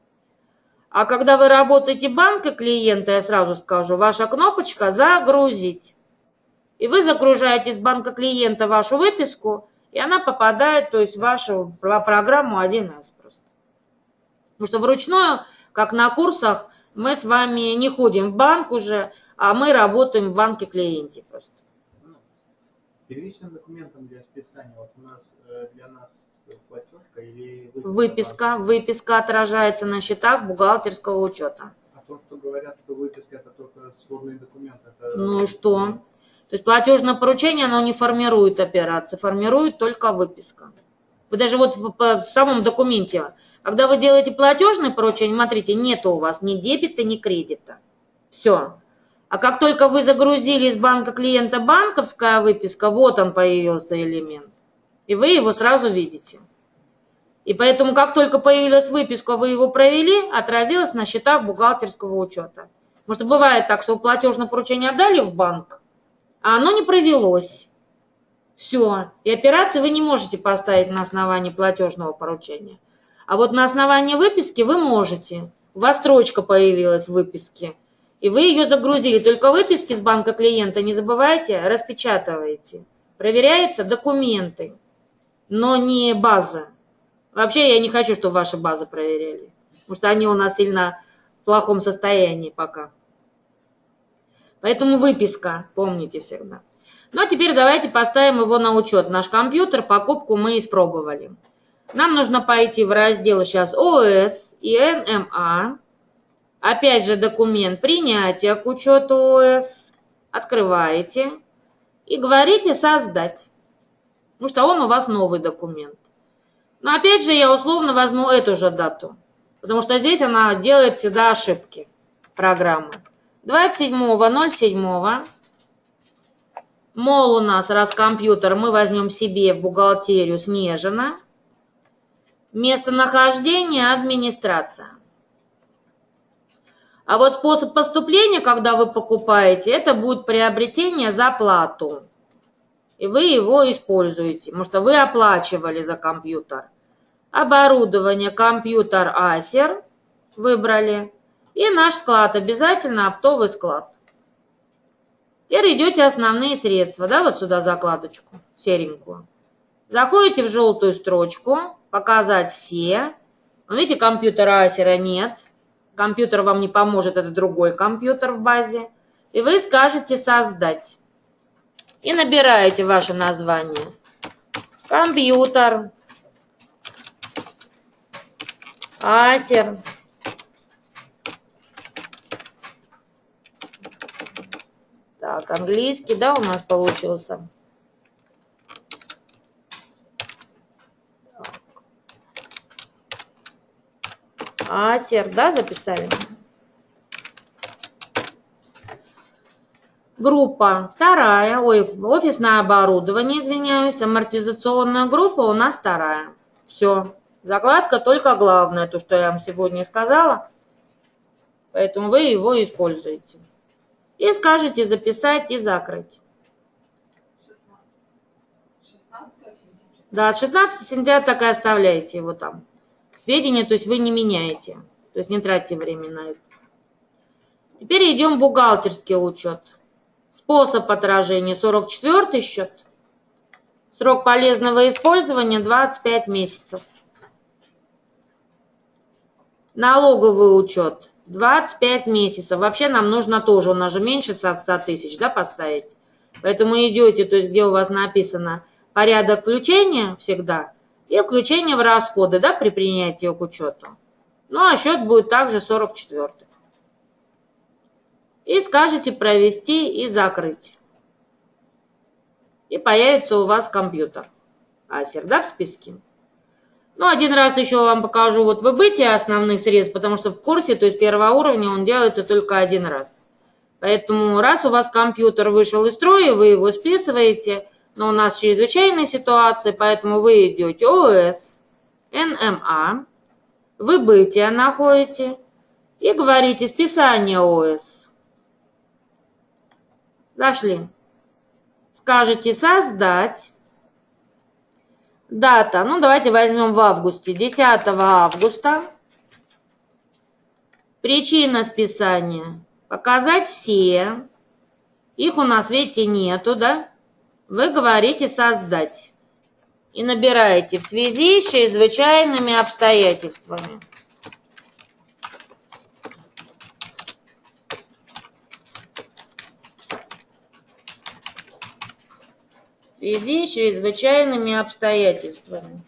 А когда вы работаете банк и клиента, я сразу скажу, ваша кнопочка «Загрузить». И вы загружаете из банка клиента вашу выписку, и она попадает, то есть в вашу программу 1С просто. Потому что вручную, как на курсах, мы с вами не ходим в банк уже, а мы работаем в банке-клиенте просто. Первичным документом для списания вот у нас для нас платежка или выписка? Выписка отражается на счетах бухгалтерского учета. А то, что говорят, что выписка это только сводный документ. Это... Ну и что? То есть платежное поручение, оно не формирует операции, формирует только выписка. Вы даже вот в самом документе, когда вы делаете платежное поручение, смотрите, нету у вас ни дебета, ни кредита. Все. А как только вы загрузили из банка клиента банковская выписка, вот он появился элемент. И вы его сразу видите. И поэтому, как только появилась выписка, вы его провели, отразилось на счетах бухгалтерского учета. Потому что бывает так, что платежное поручение отдали в банк, а оно не провелось. Все. И операции вы не можете поставить на основании платежного поручения. А вот на основании выписки вы можете. у вас строчка появилась в выписке, и вы ее загрузили. Только выписки с банка клиента не забывайте, распечатывайте. Проверяются документы, но не база. Вообще я не хочу, чтобы ваши базы проверяли, потому что они у нас сильно в плохом состоянии пока. Поэтому выписка, помните всегда. Ну а теперь давайте поставим его на учет. Наш компьютер, покупку мы испробовали. Нам нужно пойти в раздел сейчас ОС и НМА. Опять же документ принятия к учету ОС. Открываете и говорите «Создать». Потому что он у вас новый документ. Но опять же я условно возьму эту же дату. Потому что здесь она делает всегда ошибки. Программа. 27.07. Мол, у нас раз компьютер, мы возьмем себе в бухгалтерию Снежина. Местонахождение администрация. А вот способ поступления, когда вы покупаете, это будет приобретение за плату. И вы его используете, потому что вы оплачивали за компьютер. Оборудование, компьютер, Acer выбрали. И наш склад, обязательно оптовый склад. Теперь идете основные средства, да, вот сюда закладочку серенькую. Заходите в желтую строчку, показать все. Видите, компьютера Acer нет. Компьютер вам не поможет, это другой компьютер в базе. И вы скажете «Создать». И набираете ваше название. Компьютер. Acer. Так, английский, да, у нас получился. Acer, да, записали? Группа вторая, офисное оборудование, извиняюсь, амортизационная группа у нас вторая. Все, закладка только главное, то, что я вам сегодня сказала, поэтому вы его используете. И скажете записать и закрыть. 16 сентября. Да, от 16 сентября так и оставляете его там. Сведения, то есть вы не меняете, то есть не тратите время на это. Теперь идем в бухгалтерский учет. Способ отражения 44 счет. Срок полезного использования 25 месяцев. Налоговый учет 25 месяцев. Вообще нам нужно тоже, у нас же меньше 100 тысяч, да, поставить. Поэтому идете, то есть где у вас написано порядок включения всегда и включение в расходы, да, при принятии к учету. Ну а счет будет также 44. И скажете провести и закрыть. И появится у вас компьютер Acer, да, в списке. Ну, один раз еще вам покажу вот выбытие основных средств, потому что в курсе, то есть первого уровня, он делается только один раз. Поэтому раз у вас компьютер вышел из строя, вы его списываете, но у нас чрезвычайная ситуация, поэтому вы идете ОС, НМА, выбытие находите и говорите списание ОС. Зашли. Скажете создать. Дата, ну давайте возьмем в августе, 10 августа. Причина списания. Показать все. Их у нас, видите, нету, да? Вы говорите создать. И набираете в связи с чрезвычайными обстоятельствами. В связи с чрезвычайными обстоятельствами.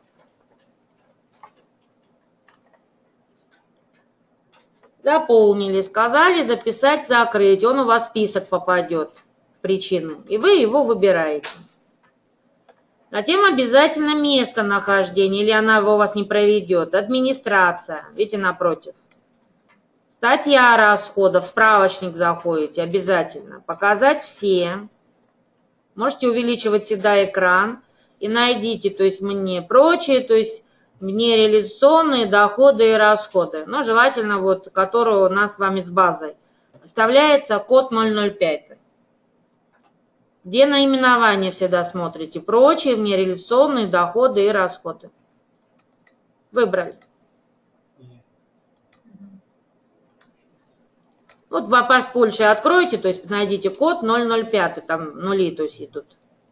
Заполнили, сказали записать, закрыть. Он у вас в список попадет в причину. И вы его выбираете. Затем обязательно местонахождение, или она его у вас не проведет. Администрация, видите, напротив. Статья расходов, справочник заходите, обязательно. Показать все. Можете увеличивать всегда экран и найдите, то есть мне прочие, то есть мне реализационные доходы и расходы. Но желательно вот, которые у нас с вами с базой. Вставляется код 005. Где наименование всегда смотрите. Прочие, нереализационные доходы и расходы. Выбрали. Вот по Польше откройте, то есть найдите код 005, там нули, то есть идут.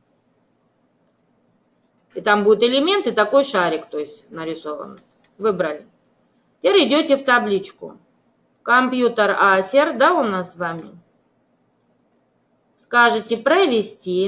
И там будет элемент и такой шарик, то есть нарисован. Выбрали. Теперь идете в табличку. Компьютер Асер, да, у нас с вами. Скажете провести.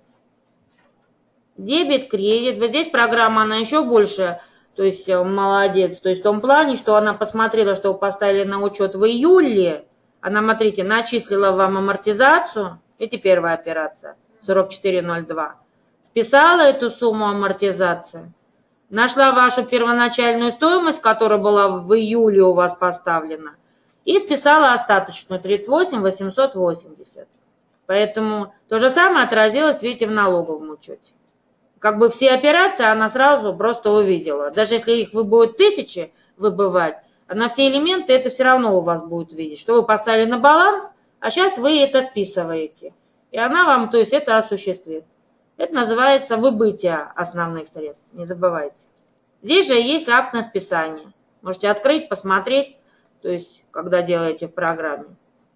Дебет, кредит. Вот здесь программа, она еще больше, то есть молодец. То есть в том плане, что она посмотрела, что вы поставили на учет в июле. Она, смотрите, начислила вам амортизацию. Это первая операция. 4402. Списала эту сумму амортизации. Нашла вашу первоначальную стоимость, которая была в июле у вас поставлена. И списала остаточную 38 880. Поэтому то же самое отразилось, видите, в налоговом учете. Как бы все операции она сразу просто увидела. Даже если их вы будет 1000 выбывать, а на все элементы это все равно у вас будет видеть, что вы поставили на баланс, а сейчас вы это списываете. И она вам, то есть это осуществит. Это называется выбытие основных средств, не забывайте. Здесь же есть акт на списание. Можете открыть, посмотреть, то есть когда делаете в программе.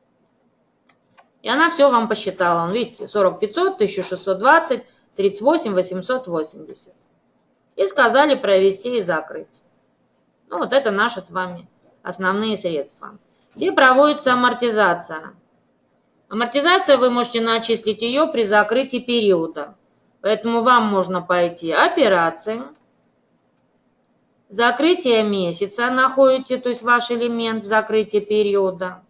И она все вам посчитала. Он, видите, 40 500, 1620, 38 880. И сказали провести и закрыть. Ну, вот это наши с вами основные средства. Где проводится амортизация? Амортизация вы можете начислить ее при закрытии периода. Поэтому вам можно пойти операции, закрытие месяца находите, то есть ваш элемент в закрытии периода.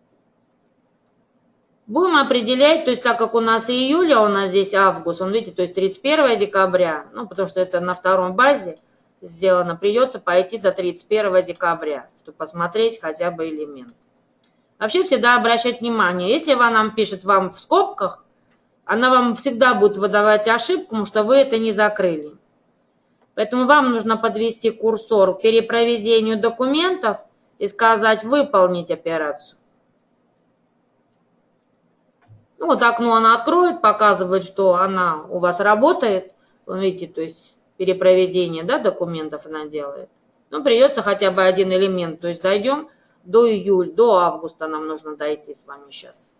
Будем определять, то есть так как у нас и июля, у нас здесь август, он, видите, то есть 31 декабря, ну, потому что это на втором базе сделано, придется пойти до 31 декабря, чтобы посмотреть хотя бы элемент. Вообще всегда обращать внимание, если она нам пишет вам в скобках, она вам всегда будет выдавать ошибку, потому что вы это не закрыли. Поэтому вам нужно подвести курсор к перепроведению документов и сказать «Выполнить операцию». Ну, вот окно она откроет, показывает, что она у вас работает. Вы видите, то есть перепроведение, да, документов она делает. Ну, придется хотя бы один элемент, то есть дойдем до июля, до августа нам нужно дойти с вами сейчас.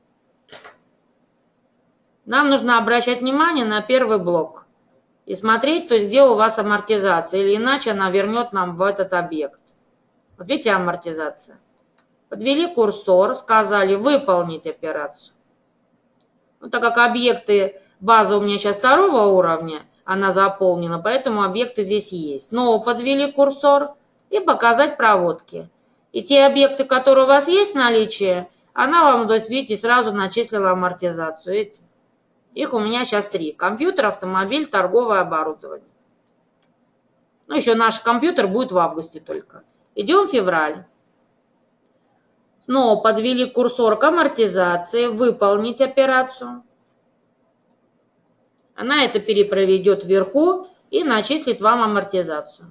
Нам нужно обращать внимание на первый блок и смотреть, то есть где у вас амортизация, или иначе она вернет нам в этот объект. Вот видите, амортизация. Подвели курсор, сказали выполнить операцию. Ну, так как объекты, база у меня сейчас второго уровня, она заполнена, поэтому объекты здесь есть. Снова подвели курсор и показать проводки. И те объекты, которые у вас есть в наличии, она вам, то есть, видите, сразу начислила амортизацию. Видите? Их у меня сейчас 3. Компьютер, автомобиль, торговое оборудование. Ну, еще наш компьютер будет в августе только. Идем в февраль. Снова подвели курсор к амортизации, выполнить операцию. Она это перепроведет вверху и начислит вам амортизацию.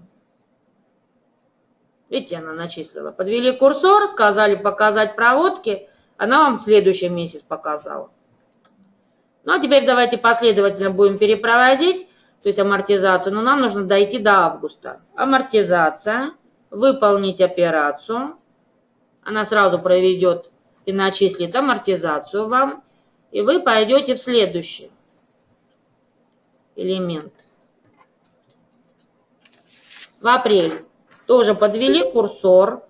Видите, она начислила. Подвели курсор, сказали показать проводки, она вам в следующем месяце показала. Ну, а теперь давайте последовательно будем перепроводить, то есть амортизацию, но нам нужно дойти до августа. Амортизация, выполнить операцию. Она сразу проведет и начислит амортизацию вам. И вы пойдете в следующий элемент. В апреле тоже подвели курсор.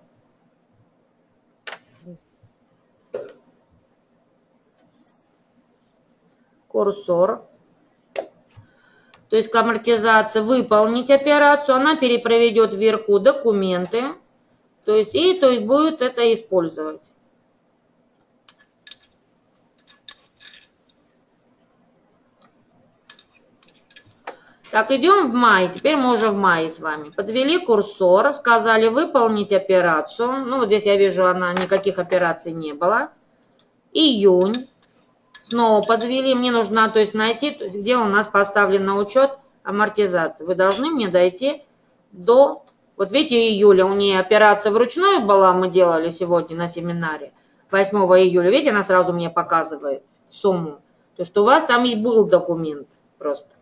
Курсор. То есть к амортизации выполнить операцию. Она перепроведет вверху документы. То есть будет это использовать. Так, идем в май. Теперь мы уже в мае с вами. Подвели курсор, сказали выполнить операцию. Ну, вот здесь я вижу, никаких операций не было. Июнь. Снова подвели. Мне нужно, то есть, найти, то есть, где у нас поставлен на учет амортизации. Вы должны мне дойти до... Вот видите, июля у нее операция вручную была, мы делали сегодня на семинаре. 8 июля, видите, она сразу мне показывает сумму. То, что у вас там и был документ просто.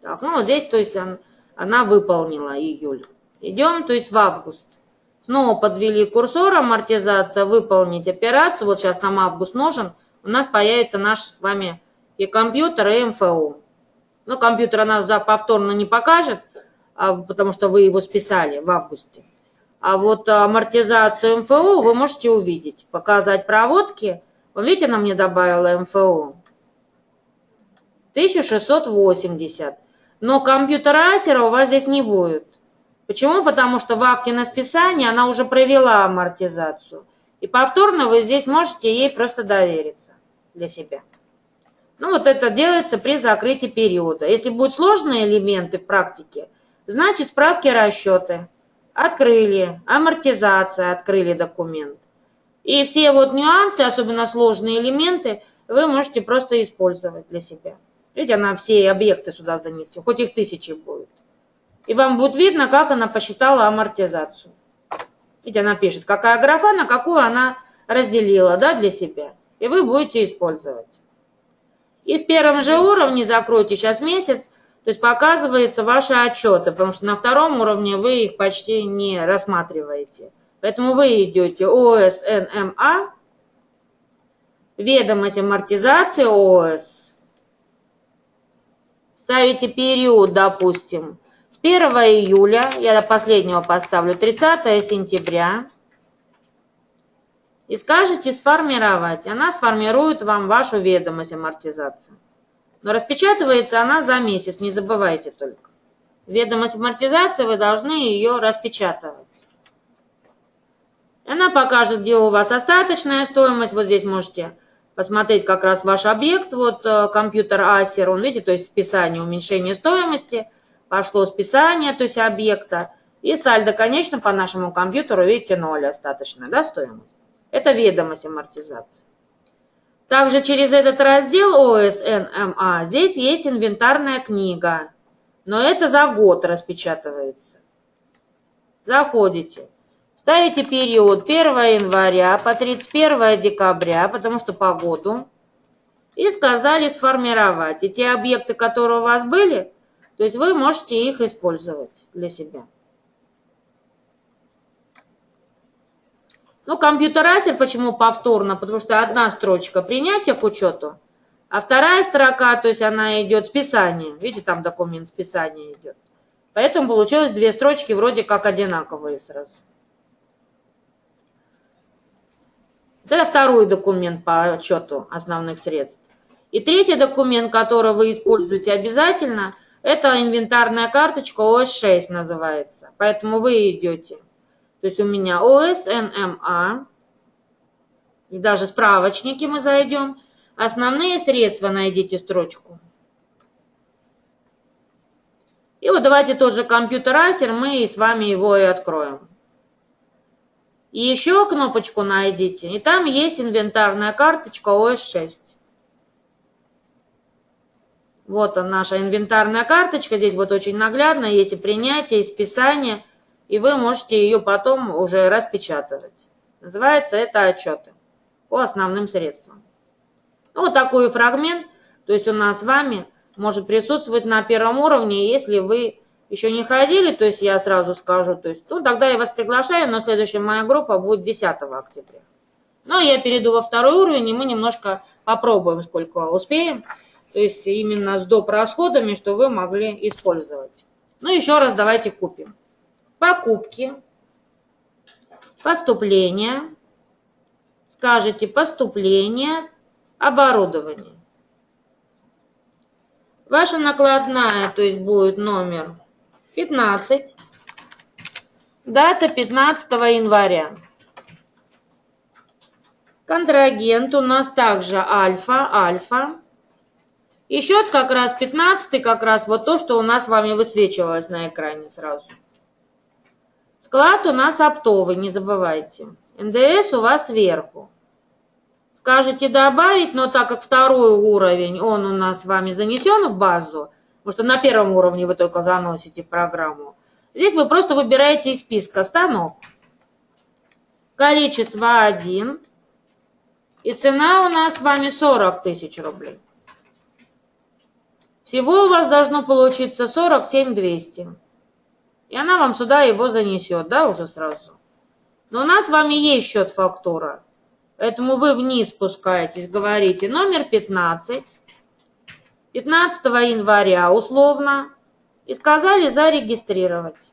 Так, ну вот здесь, то есть она выполнила июль. Идем, то есть в август. Снова подвели курсор, амортизация, выполнить операцию. Вот сейчас нам август нужен. У нас появится наш с вами и компьютер, и МФО. Но компьютер она повторно не покажет, потому что вы его списали в августе. А вот амортизацию МФО вы можете увидеть. Показать проводки. Вы видите, она мне добавила МФО. 1680. Но компьютера Асера у вас здесь не будет. Почему? Потому что в акте на списание она уже провела амортизацию. И повторно вы здесь можете ей просто довериться для себя. Ну вот это делается при закрытии периода. Если будут сложные элементы в практике, значит справки, расчеты. Открыли, амортизация, открыли документ. И все вот нюансы, особенно сложные элементы, вы можете просто использовать для себя. Видите, она все объекты сюда занесет, хоть их 1000 будет. И вам будет видно, как она посчитала амортизацию. Видите, она пишет, какая графа, на какую она разделила, да, для себя. И вы будете использовать. И в первом же уровне закройте сейчас месяц, то есть показываются ваши отчеты, потому что на втором уровне вы их почти не рассматриваете. Поэтому вы идете ОС, НМА, ведомость амортизации ОС. Ставите период, допустим, с 1 июля, я до последнего поставлю, 30 сентября. И скажете сформировать. Она сформирует вам вашу ведомость амортизации. Но распечатывается она за месяц, не забывайте только. Ведомость амортизации, вы должны ее распечатывать. Она покажет, где у вас остаточная стоимость. Вот здесь можете посмотреть как раз ваш объект. Вот компьютер Асер, он, видите, то есть списание, уменьшение стоимости. Пошло списание, то есть объекта. И сальдо, конечно, по нашему компьютеру, видите, 0 остаточная, да, стоимость. Это ведомость амортизации. Также через этот раздел ОСНМА здесь есть инвентарная книга. Но это за год распечатывается. Заходите. Ставите период 1 января по 31 декабря, потому что по году. И сказали сформировать. И те объекты, которые у вас были, то есть вы можете их использовать для себя. Ну, компьютер Асер почему повторно? Потому что одна строчка принятия к учету, а вторая строка, то есть она идет списание. Видите, там документ списания идет. Поэтому получилось две строчки вроде как одинаковые сразу. Это второй документ по отчету основных средств. И третий документ, который вы используете обязательно, это инвентарная карточка ОС-6 называется. Поэтому вы идете. То есть у меня ОСНМА, и даже справочники мы зайдем. Основные средства найдите строчку. И вот давайте тот же компьютер Асер, мы с вами его и откроем. И еще кнопочку найдите, и там есть инвентарная карточка ОС-6. Вот она, наша инвентарная карточка, здесь вот очень наглядно, есть и принятие, и списание. И вы можете ее потом уже распечатывать. Называется это отчеты по основным средствам. Ну, вот такой фрагмент, то есть у нас с вами может присутствовать на первом уровне, если вы еще не ходили, то есть я сразу скажу, то есть, ну, тогда я вас приглашаю, но следующая моя группа будет 10 октября. Но я перейду во второй уровень, и мы немножко попробуем, сколько успеем, то есть именно с доп. Расходами, что вы могли использовать. Ну, еще раз давайте купим. Покупки, поступления, скажите поступление, оборудование. Ваша накладная, то есть будет номер 15, дата 15 января. Контрагент у нас также альфа. И счет как раз 15, как раз вот то, что у нас с вами высвечивалось на экране сразу. Склад у нас оптовый, не забывайте. НДС у вас сверху. Скажете добавить, но так как второй уровень, он у нас с вами занесен в базу, потому что на первом уровне вы только заносите в программу, здесь вы просто выбираете из списка станок. Количество 1. И цена у нас с вами 40 000 рублей. Всего у вас должно получиться 47 200. И она вам сюда его занесет, да, уже сразу. Но у нас с вами есть счет-фактура. Поэтому вы вниз спускаетесь, говорите номер 15, 15 января условно, и сказали зарегистрировать.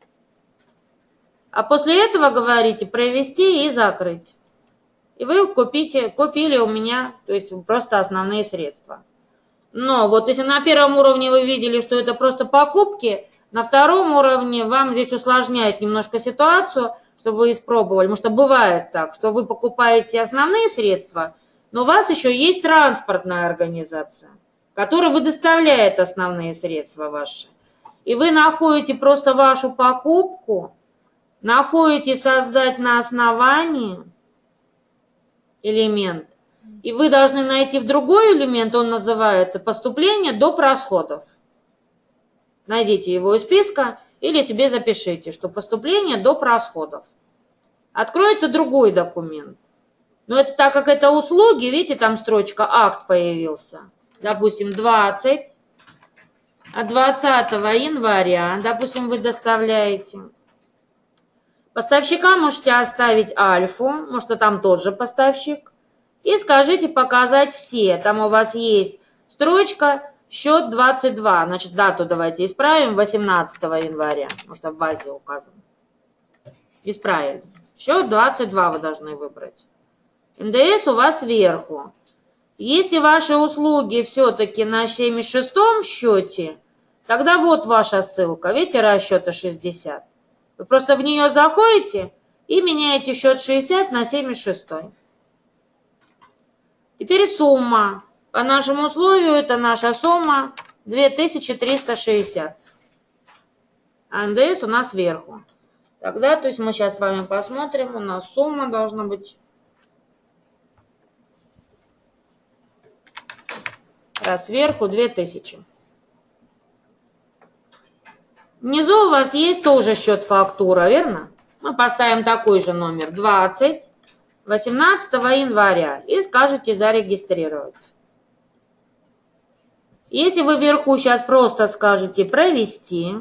А после этого говорите провести и закрыть. И вы купили у меня, то есть просто основные средства. Но вот если на первом уровне вы видели, что это просто покупки, на втором уровне вам здесь усложняет немножко ситуацию, что вы испробовали. Потому что бывает так, что вы покупаете основные средства, но у вас еще есть транспортная организация, которая выдоставляет основные средства ваши. И вы находите просто вашу покупку, находите создать на основании элемент, и вы должны найти в другой элемент, он называется поступление доп. Расходов. Найдите его из списка или себе запишите, что поступление доп. Расходов. Откроется другой документ. Но это так как это услуги, видите, там строчка акт появился. Допустим, 20 от 20 января, допустим, вы доставляете. Поставщика можете оставить альфу, может, там тот же поставщик. И скажите показать все. Там у вас есть строчка счет 22. Значит, дату давайте исправим 18 января. Потому что в базе указано. Исправили. Счет 22 вы должны выбрать. НДС у вас сверху. Если ваши услуги все-таки на 76-м счете, тогда вот ваша ссылка. Видите, расчета 60. Вы просто в нее заходите и меняете счет 60 на 76. Теперь сумма. По нашему условию это наша сумма 2360. А НДС у нас сверху. Тогда, то есть мы сейчас с вами посмотрим, у нас сумма должна быть. Раз сверху 2000. Внизу у вас есть тоже счет-фактура, верно? Мы поставим такой же номер 20, 18 января и скажете зарегистрировать. Если вы вверху сейчас просто скажете провести,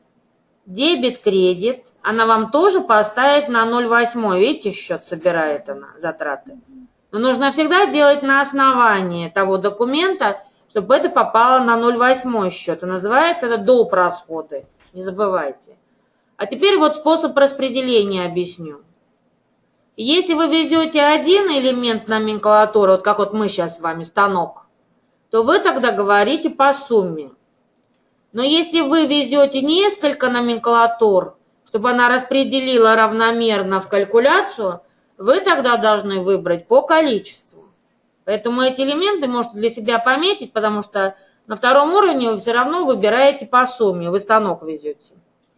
дебет-кредит, она вам тоже поставит на 0,8. Видите, счет собирает она, затраты. Но нужно всегда делать на основании того документа, чтобы это попало на 0,8 счет. И называется это доп. Расходы. Не забывайте. А теперь вот способ распределения объясню. Если вы везете один элемент номенклатуры, вот как вот мы сейчас с вами, станок, то вы тогда говорите по сумме. Но если вы везете несколько номенклатур, чтобы она распределила равномерно в калькуляцию, вы тогда должны выбрать по количеству. Поэтому эти элементы можете для себя пометить, потому что на втором уровне вы все равно выбираете по сумме, вы станок везете.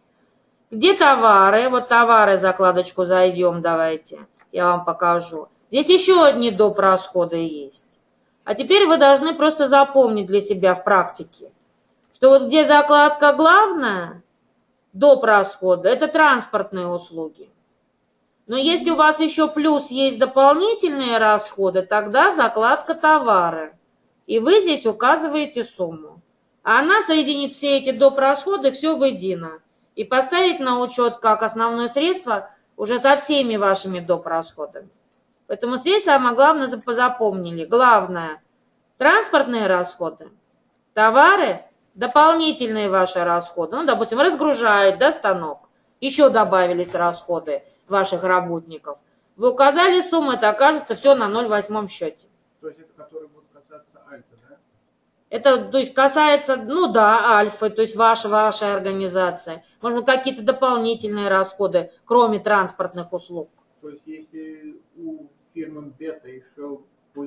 Где товары? Вот товары, закладочку зайдем, давайте, я вам покажу. Здесь еще одни доп. Расходы есть. А теперь вы должны просто запомнить для себя в практике, что вот где закладка главная, доп. Расходы, это транспортные услуги. Но если у вас еще плюс есть дополнительные расходы, тогда закладка товары. И вы здесь указываете сумму. А она соединит все эти доп. Расходы все воедино. И поставить на учет как основное средство уже со всеми вашими доп. Расходами. Поэтому здесь самое главное запомнили. Главное – транспортные расходы, товары, дополнительные ваши расходы. Ну, допустим, разгружают, да, станок. Еще добавились расходы ваших работников. Вы указали сумму, это окажется все на 0,8 счете. То есть это который будет касаться альфа, да? Это, то есть, касается, ну да, альфа, то есть вашей организации. Может быть, какие-то дополнительные расходы, кроме транспортных услуг. То есть если у фирмы бета еще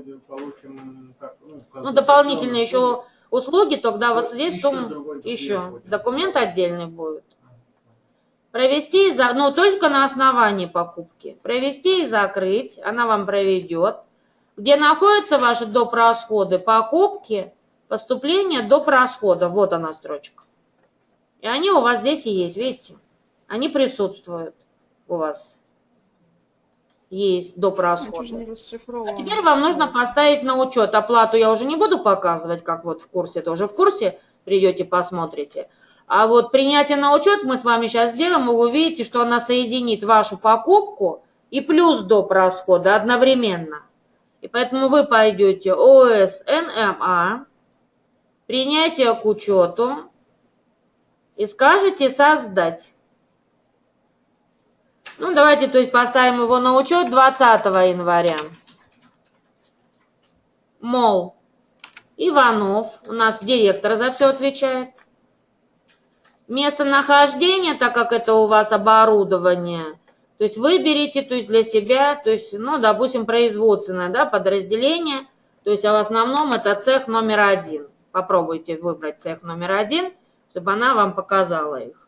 получим как, ну дополнительные еще услуги, тогда вот здесь еще сумма еще. Документ отдельный будет. Провести, ну только на основании покупки. Провести и закрыть, она вам проведет. Где находятся ваши доп. Расходы, покупки, поступления доп. Расхода. Вот она строчка. И они у вас здесь и есть, видите? Они присутствуют у вас. есть доп. Это же расходы. не расшифровано. А теперь вам нужно поставить на учет. Оплату я уже не буду показывать, как вот в курсе, тоже в курсе придете, посмотрите. А вот принятие на учет мы с вами сейчас сделаем, и вы увидите, что она соединит вашу покупку и плюс доп. Расходы одновременно. И поэтому вы пойдете ОС НМА, принятие к учету, и скажете создать. Ну, давайте, то есть, поставим его на учет 20 января. Мол, Иванов, у нас директор за все отвечает. Местонахождение, так как это у вас оборудование, то есть выберите, то есть для себя, то есть, ну, допустим, производственное, да, подразделение, то есть, а в основном это цех номер 1. Попробуйте выбрать цех номер 1, чтобы она вам показала их.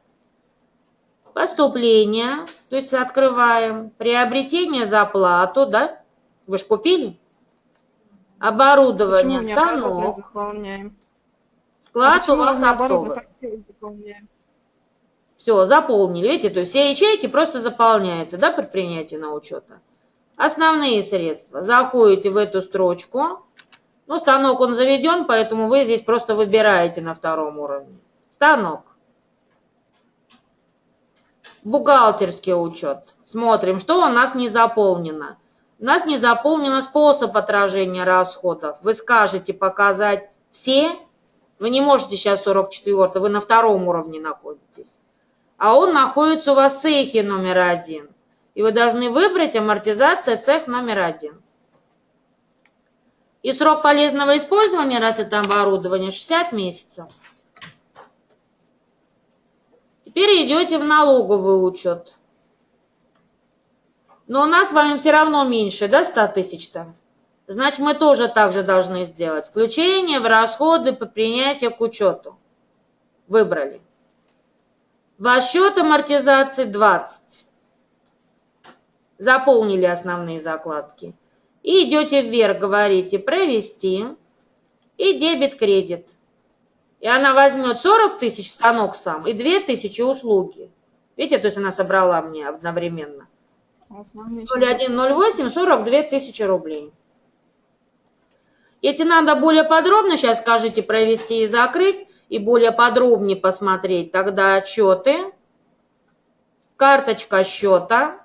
Поступление, то есть открываем. Приобретение за плату, да? Вы же купили? Оборудование, Почему станок. заполняем? Склад у вас оптовый. Все, заполнили. Видите, то есть все ячейки просто заполняются, да, при принятии на учета. Основные средства. Заходите в эту строчку. Ну, станок он заведен, поэтому вы здесь просто выбираете на втором уровне. Станок. Бухгалтерский учет. Смотрим, что у нас не заполнено. У нас не заполнен способ отражения расходов. Вы скажете показать все. Вы не можете сейчас 44, вы на втором уровне находитесь. А он находится у вас в цехе номер 1. И вы должны выбрать амортизация цех номер 1. И срок полезного использования, раз это оборудование, 60 месяцев. Теперь идете в налоговый учет. Но у нас с вами все равно меньше, да, 100 тысяч-то? Значит, мы тоже так же должны сделать. Включение в расходы по принятию к учету. Выбрали. Ваш счет амортизации 20. Заполнили основные закладки. И идете вверх, говорите «Провести» и дебет-кредит. И она возьмет 40 тысяч станок сам и 2 тысячи услуги. Видите, то есть она собрала мне одновременно. 0108 42 тысячи рублей. Если надо более подробно, сейчас скажите «Провести» и «Закрыть», и более подробнее посмотреть, тогда отчеты, карточка счета,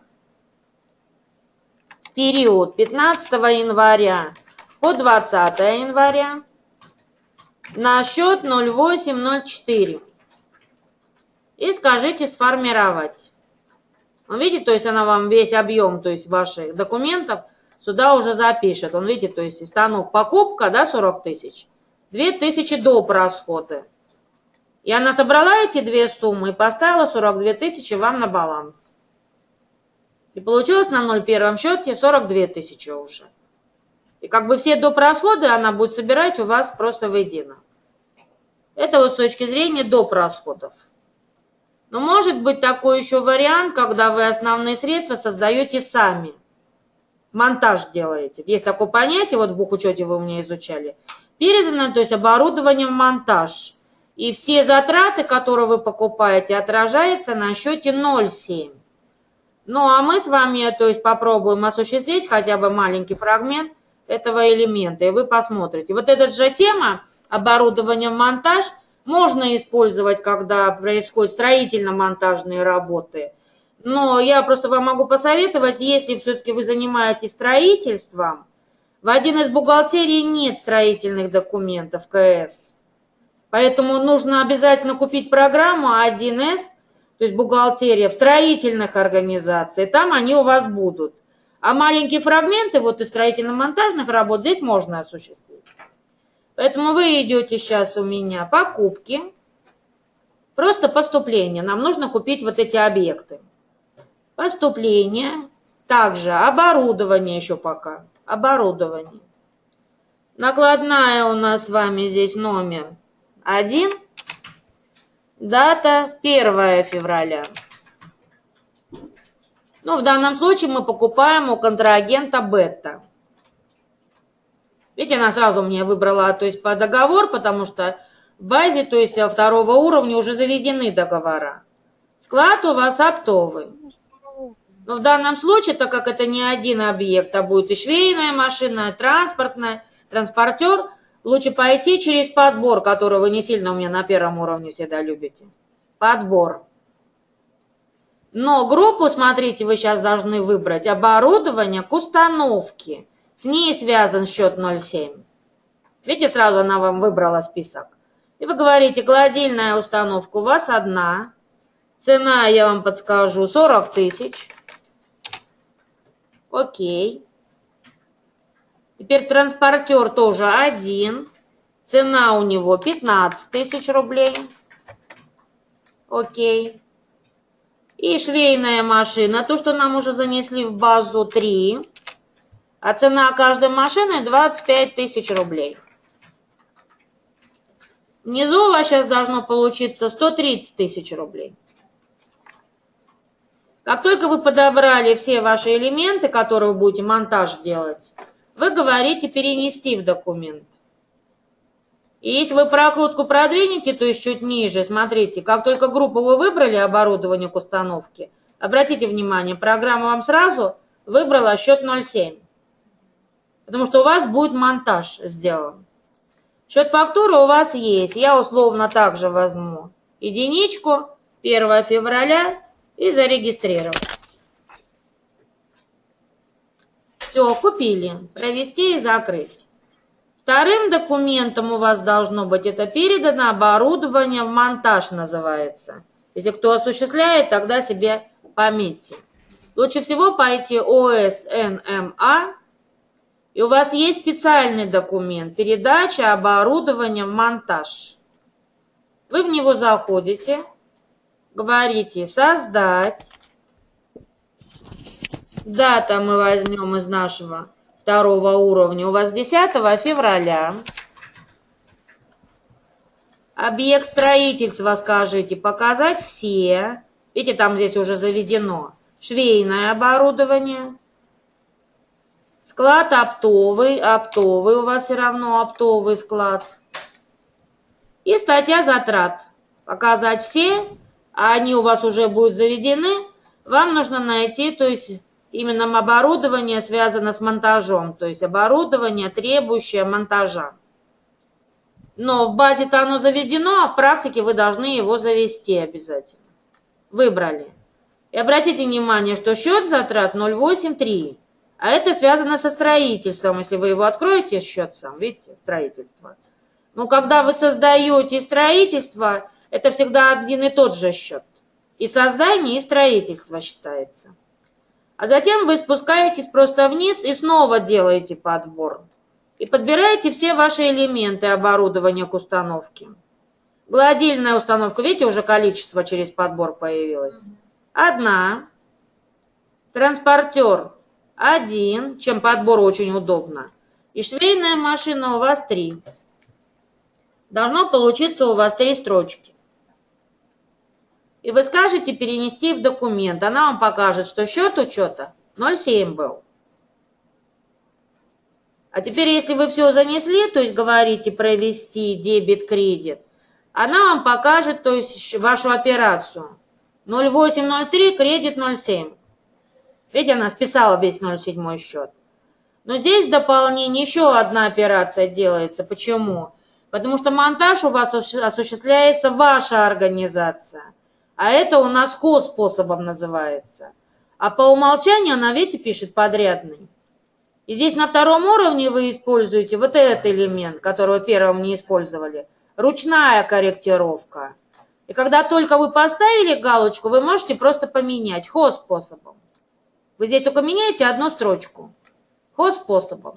период 15 января по 20 января на счет 0804. И скажите «Сформировать». Он, видите, то есть она вам весь объем, то есть ваших документов сюда уже запишет. Он, видите, то есть станок покупка, да, 40 тысяч, 2 тысячи доп. Расходы. И она собрала эти две суммы и поставила 42 тысячи вам на баланс. И получилось на 0,1 счете 42 тысячи уже. И как бы все доп. Расходы она будет собирать у вас просто воедино. Это вот с точки зрения доп. Расходов. Но может быть такой еще вариант, когда вы основные средства создаете сами. Монтаж делаете. Есть такое понятие, вот в бухучете вы у меня изучали. Передано, то есть оборудование в монтаж. И все затраты, которые вы покупаете, отражаются на счете 0,7. Ну, а мы с вами, то есть, попробуем осуществить хотя бы маленький фрагмент этого элемента, и вы посмотрите. Вот эта же тема оборудования в монтаж можно использовать, когда происходят строительно-монтажные работы. Но я просто вам могу посоветовать, если все-таки вы занимаетесь строительством, в один из бухгалтерий нет строительных документов КС. Поэтому нужно обязательно купить программу 1С, то есть бухгалтерия в строительных организациях, там они у вас будут. А маленькие фрагменты вот из строительно-монтажных работ здесь можно осуществить. Поэтому вы идете сейчас у меня покупки, просто поступление. Нам нужно купить вот эти объекты. Поступление, также оборудование еще пока, оборудование. Накладная у нас с вами здесь номер 1. Дата 1 февраля. Ну, в данном случае мы покупаем у контрагента бета. Видите, она сразу мне выбрала, то есть по договор, потому что в базе, то есть второго уровня уже заведены договора. Склад у вас оптовый. Но в данном случае, так как это не один объект, а будет и швейная машина, и транспортная, транспортер, лучше пойти через подбор, который вы не сильно у меня на первом уровне всегда любите. Подбор. Но группу, смотрите, вы сейчас должны выбрать оборудование к установке. С ней связан счет 0,7. Видите, сразу она вам выбрала список. И вы говорите, гладильная установка у вас одна. Цена, я вам подскажу, 40 тысяч. Окей. Теперь транспортер тоже один. Цена у него 15 тысяч рублей. Окей. И швейная машина, то, что нам уже занесли в базу, 3. А цена каждой машины 25 тысяч рублей. Внизу у вас сейчас должно получиться 130 тысяч рублей. Как только вы подобрали все ваши элементы, которые вы будете монтаж делать, вы говорите «перенести в документ». И если вы прокрутку продвинете, то есть чуть ниже, смотрите, как только группу вы выбрали, оборудование к установке, обратите внимание, программа вам сразу выбрала счет 0,7. Потому что у вас будет монтаж сделан. Счет фактуры у вас есть. Я условно также возьму единичку, 1 февраля и зарегистрировать. Все, купили. Провести и закрыть. Вторым документом у вас должно быть, это передано оборудование в монтаж называется. Если кто осуществляет, тогда себе пометьте. Лучше всего пойти ОСНМА. И у вас есть специальный документ «Передача оборудования в монтаж». Вы в него заходите, говорите «Создать». Дата мы возьмем из нашего второго уровня. У вас 10 февраля. Объект строительства скажите «Показать все». Видите, там здесь уже заведено. Швейное оборудование. Склад оптовый, оптовый у вас все равно оптовый склад. И статья затрат. Показать все, а они у вас уже будут заведены. Вам нужно найти, то есть именно оборудование связано с монтажом, то есть оборудование, требующее монтажа. Но в базе-то оно заведено, а в практике вы должны его завести обязательно. Выбрали. И обратите внимание, что счет затрат 0,83. А это связано со строительством. Если вы его откроете, счет сам, видите, строительство. Но когда вы создаете строительство, это всегда один и тот же счет. И создание, и строительство считается. А затем вы спускаетесь просто вниз и снова делаете подбор. И подбираете все ваши элементы оборудования к установке. Гладильная установка, видите, уже количество через подбор появилось. 1. Транспортер 1, чем подбор очень удобно. И швейная машина у вас 3. Должно получиться у вас 3 строчки. И вы скажете перенести в документ. Она вам покажет, что счет учета 0,7 был. А теперь, если вы все занесли, то есть говорите провести дебет-кредит, она вам покажет, то есть вашу операцию. 0,803, кредит 0,7. Видите, она списала весь 0,7 счет. Но здесь в дополнение еще одна операция делается. Почему? Потому что монтаж у вас осуществляется ваша организация. А это у нас хозспособом называется. А по умолчанию она, видите, пишет подрядный. И здесь на втором уровне вы используете вот этот элемент, которого первым не использовали. Ручная корректировка. И когда только вы поставили галочку, вы можете просто поменять хозспособом. Вы здесь только меняете одну строчку. Хозспособом.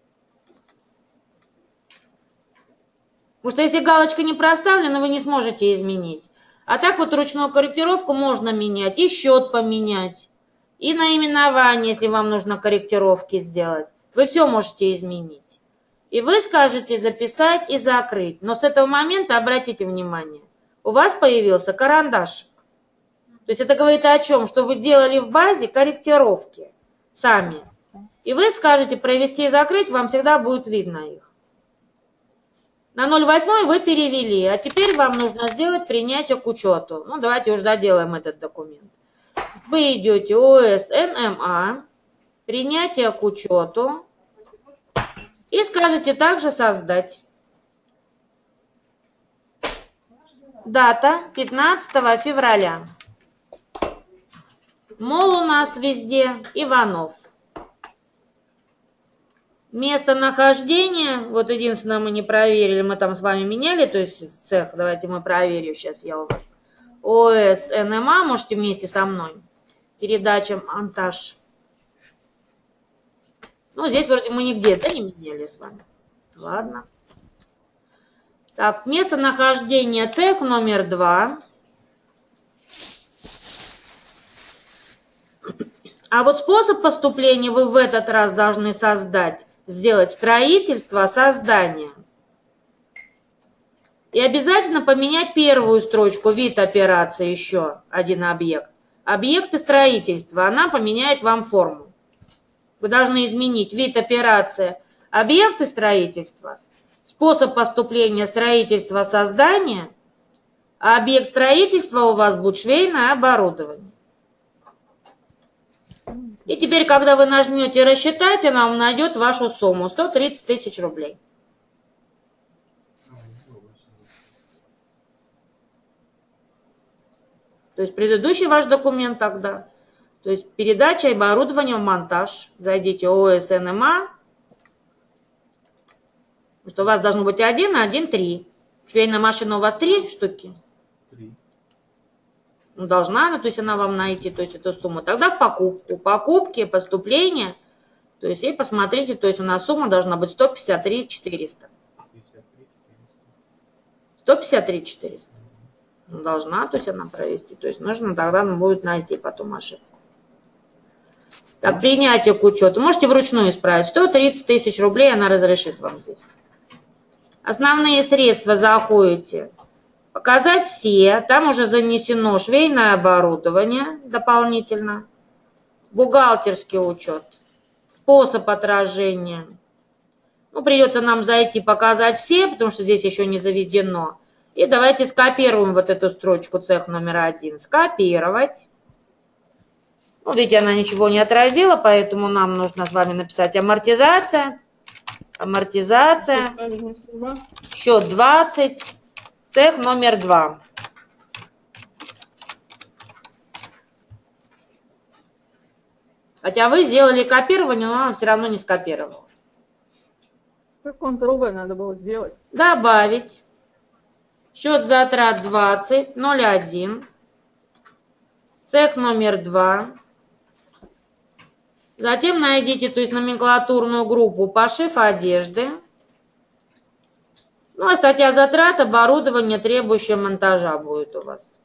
Потому что если галочка не проставлена, вы не сможете изменить. А так вот ручную корректировку можно менять, и счет поменять, и наименование, если вам нужно корректировки сделать. Вы все можете изменить. И вы скажете записать и закрыть. Но с этого момента обратите внимание, у вас появился карандашик. То есть это говорит о чем? Что вы делали в базе корректировки сами. И вы скажете провести и закрыть, вам всегда будет видно их. На 0,8 вы перевели, а теперь вам нужно сделать принятие к учету. Ну, давайте уже доделаем этот документ. Вы идете ОС НМА, принятие к учету и скажете также создать. Дата 15 февраля. Мол у нас везде Иванов. Местонахождение, вот единственное мы не проверили, мы там с вами меняли, то есть цех, давайте мы проверим, сейчас я у вас. ОС НМА, можете вместе со мной. Передача, монтаж. Ну, здесь вроде мы нигде, да, не меняли с вами. Ладно. Так, местонахождение цех номер 2. А вот способ поступления вы в этот раз должны создать, сделать строительство, создание. И обязательно поменять первую строчку, вид операции, еще один объект. Объекты строительства, она поменяет вам форму. Вы должны изменить вид операции, объекты строительства, способ поступления строительства, создания, а объект строительства у вас будет швейное оборудование. И теперь, когда вы нажмете «Рассчитать», она вам найдет вашу сумму – 130 тысяч рублей. То есть предыдущий ваш документ тогда. То есть передача оборудования в монтаж. Зайдите ОС НМА. Что у вас должно быть 1, 1, 3. Швейная машина у вас 3 штуки? 3. Ну, должна она, то есть она вам найти, то есть эту сумму. Тогда в покупку. Покупки, поступления. То есть и посмотрите, то есть у нас сумма должна быть 153 400. 153 400. Ну, должна, то есть она провести. То есть нужно тогда будет найти потом ошибку. Так, принятие к учету. Можете вручную исправить. 130 тысяч рублей она разрешит вам здесь. Основные средства заходите. Показать все. Там уже занесено швейное оборудование дополнительно. Бухгалтерский учет. Способ отражения. Ну, придется нам зайти показать все, потому что здесь еще не заведено. И давайте скопируем вот эту строчку цех номер 1. Скопировать. Ну, видите, она ничего не отразила, поэтому нам нужно с вами написать амортизация. Амортизация. Счет 20. Цех номер 2. Хотя вы сделали копирование, но она все равно не скопировала. Ctrl-V надо было сделать. Добавить. Счет затрат 20, 01. Цех номер 2. Затем найдите, то есть номенклатурную группу пошив одежды. Ну, а статья затрат оборудование, требующее монтажа будет у вас.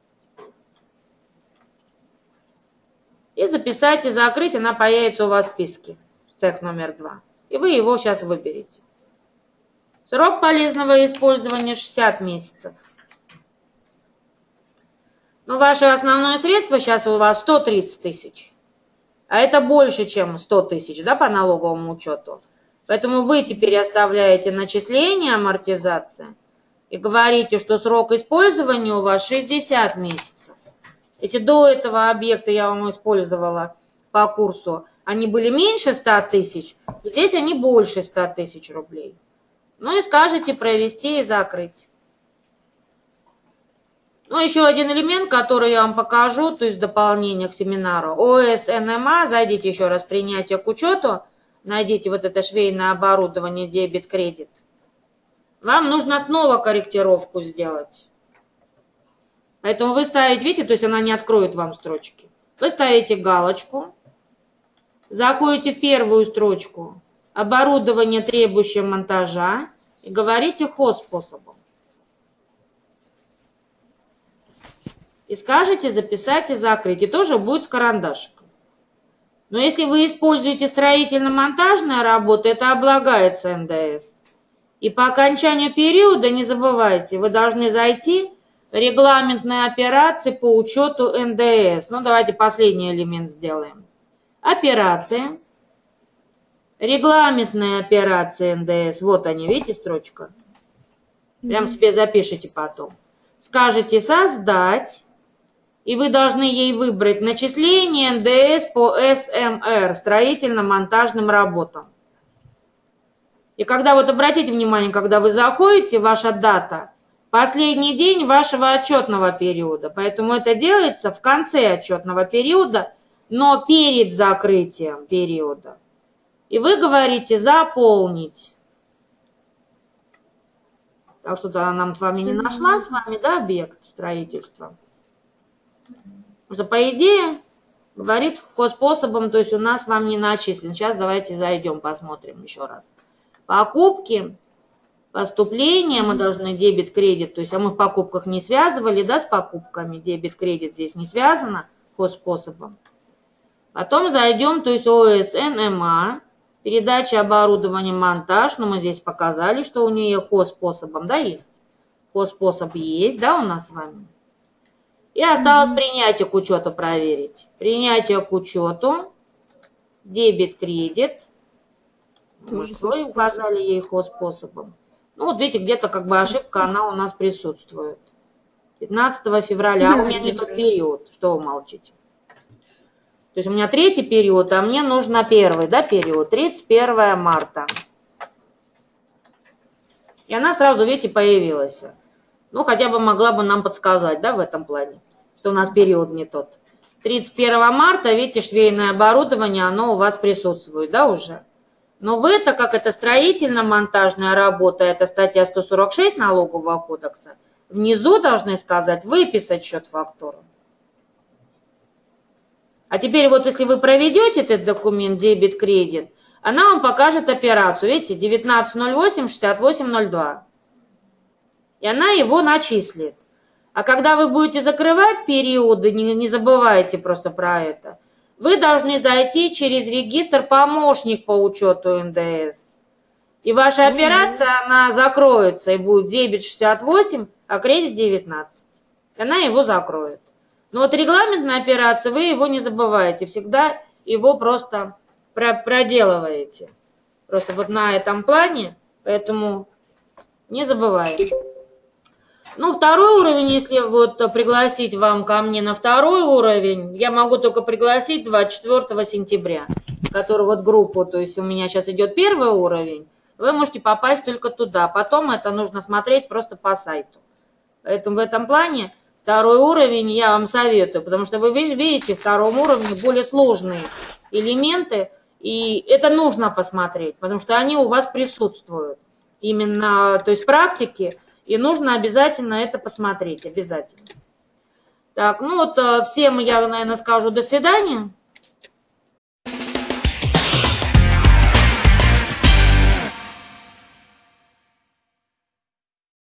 И записать и закрыть, она появится у вас в списке. Цех номер 2. И вы его сейчас выберете. Срок полезного использования 60 месяцев. Но ваше основное средство сейчас у вас 130 тысяч. А это больше, чем 100 тысяч, да, по налоговому учету. Поэтому вы теперь оставляете начисление амортизации и говорите, что срок использования у вас 60 месяцев. Если до этого объекта я вам использовала по курсу, они были меньше 100 тысяч, то здесь они больше 100 тысяч рублей. Ну и скажете провести и закрыть. Ну, еще один элемент, который я вам покажу, то есть дополнение к семинару. ОС НМА, зайдите еще раз принятие к учету, найдите вот это швейное оборудование, дебет, кредит. Вам нужно снова корректировку сделать. Поэтому вы ставите, видите, то есть она не откроет вам строчки. Вы ставите галочку, заходите в первую строчку, оборудование, требующее монтажа, и говорите хозспособом. И скажете записать и закрыть. И тоже будет с карандашиком. Но если вы используете строительно-монтажные работы, это облагается НДС. И по окончанию периода, не забывайте, вы должны зайти в регламентные операции по учету НДС. Ну, давайте последний элемент сделаем. Операции. Регламентные операции НДС. Вот они, видите, строчка? Прям себе запишите потом. Скажете создать. И вы должны ей выбрать начисление НДС по СМР, строительно-монтажным работам. И когда вот обратите внимание, когда вы заходите, ваша дата, последний день вашего отчетного периода. Поэтому это делается в конце отчетного периода, но перед закрытием периода. И вы говорите «заполнить». Так что-то нам с вами не нашла, с вами, да, объект строительства. Потому что, по идее, говорит хозспособом, то есть у нас вам не начислен. Сейчас давайте зайдем, посмотрим еще раз. Покупки, поступления, мы должны дебет-кредит, то есть а мы в покупках не связывали, да, с покупками, дебет-кредит здесь не связано хозспособом. Потом зайдем, то есть ОСНМА, передача оборудования, монтаж, но мы здесь показали, что у нее хозспособом, да, есть. Хозспособ есть, да, у нас с вами. И осталось принятие к учету проверить. Принятие к учету, дебет-кредит. Мы что указали ей хозспособом. Ну вот видите, где-то как бы ошибка, она у нас присутствует. 15 февраля, а у меня не тот период, что вы молчите. То есть у меня третий период, а мне нужно первый, да, период, 31 марта. И она сразу, видите, появилась. Ну, хотя бы могла бы нам подсказать, да, в этом плане, что у нас период не тот. 31 марта, видите, швейное оборудование, оно у вас присутствует, да, уже. Но вы-то, как это строительно-монтажная работа, это статья 146 Налогового кодекса, внизу должны сказать «выписать счет-фактуру». А теперь вот если вы проведете этот документ дебет-кредит, она вам покажет операцию, видите, 19.08.68.02. И она его начислит. А когда вы будете закрывать периоды, не забывайте просто про это, вы должны зайти через регистр «Помощник по учету НДС». И ваша операция, она закроется, и будет дебет 68, а кредит 19. И она его закроет. Но вот регламентная операция, вы его не забываете, всегда его просто проделываете. Просто вот на этом плане, поэтому не забывайте. Ну, второй уровень, если вот пригласить вам ко мне на второй уровень, я могу только пригласить 24 сентября, который вот группу, то есть у меня сейчас идет первый уровень, вы можете попасть только туда. Потом это нужно смотреть просто по сайту. Поэтому в этом плане второй уровень я вам советую, потому что вы видите, в втором уровне более сложные элементы, и это нужно посмотреть, потому что они у вас присутствуют. Именно, то есть практики, и нужно обязательно это посмотреть, обязательно. Так, ну вот всем я, наверное, скажу до свидания.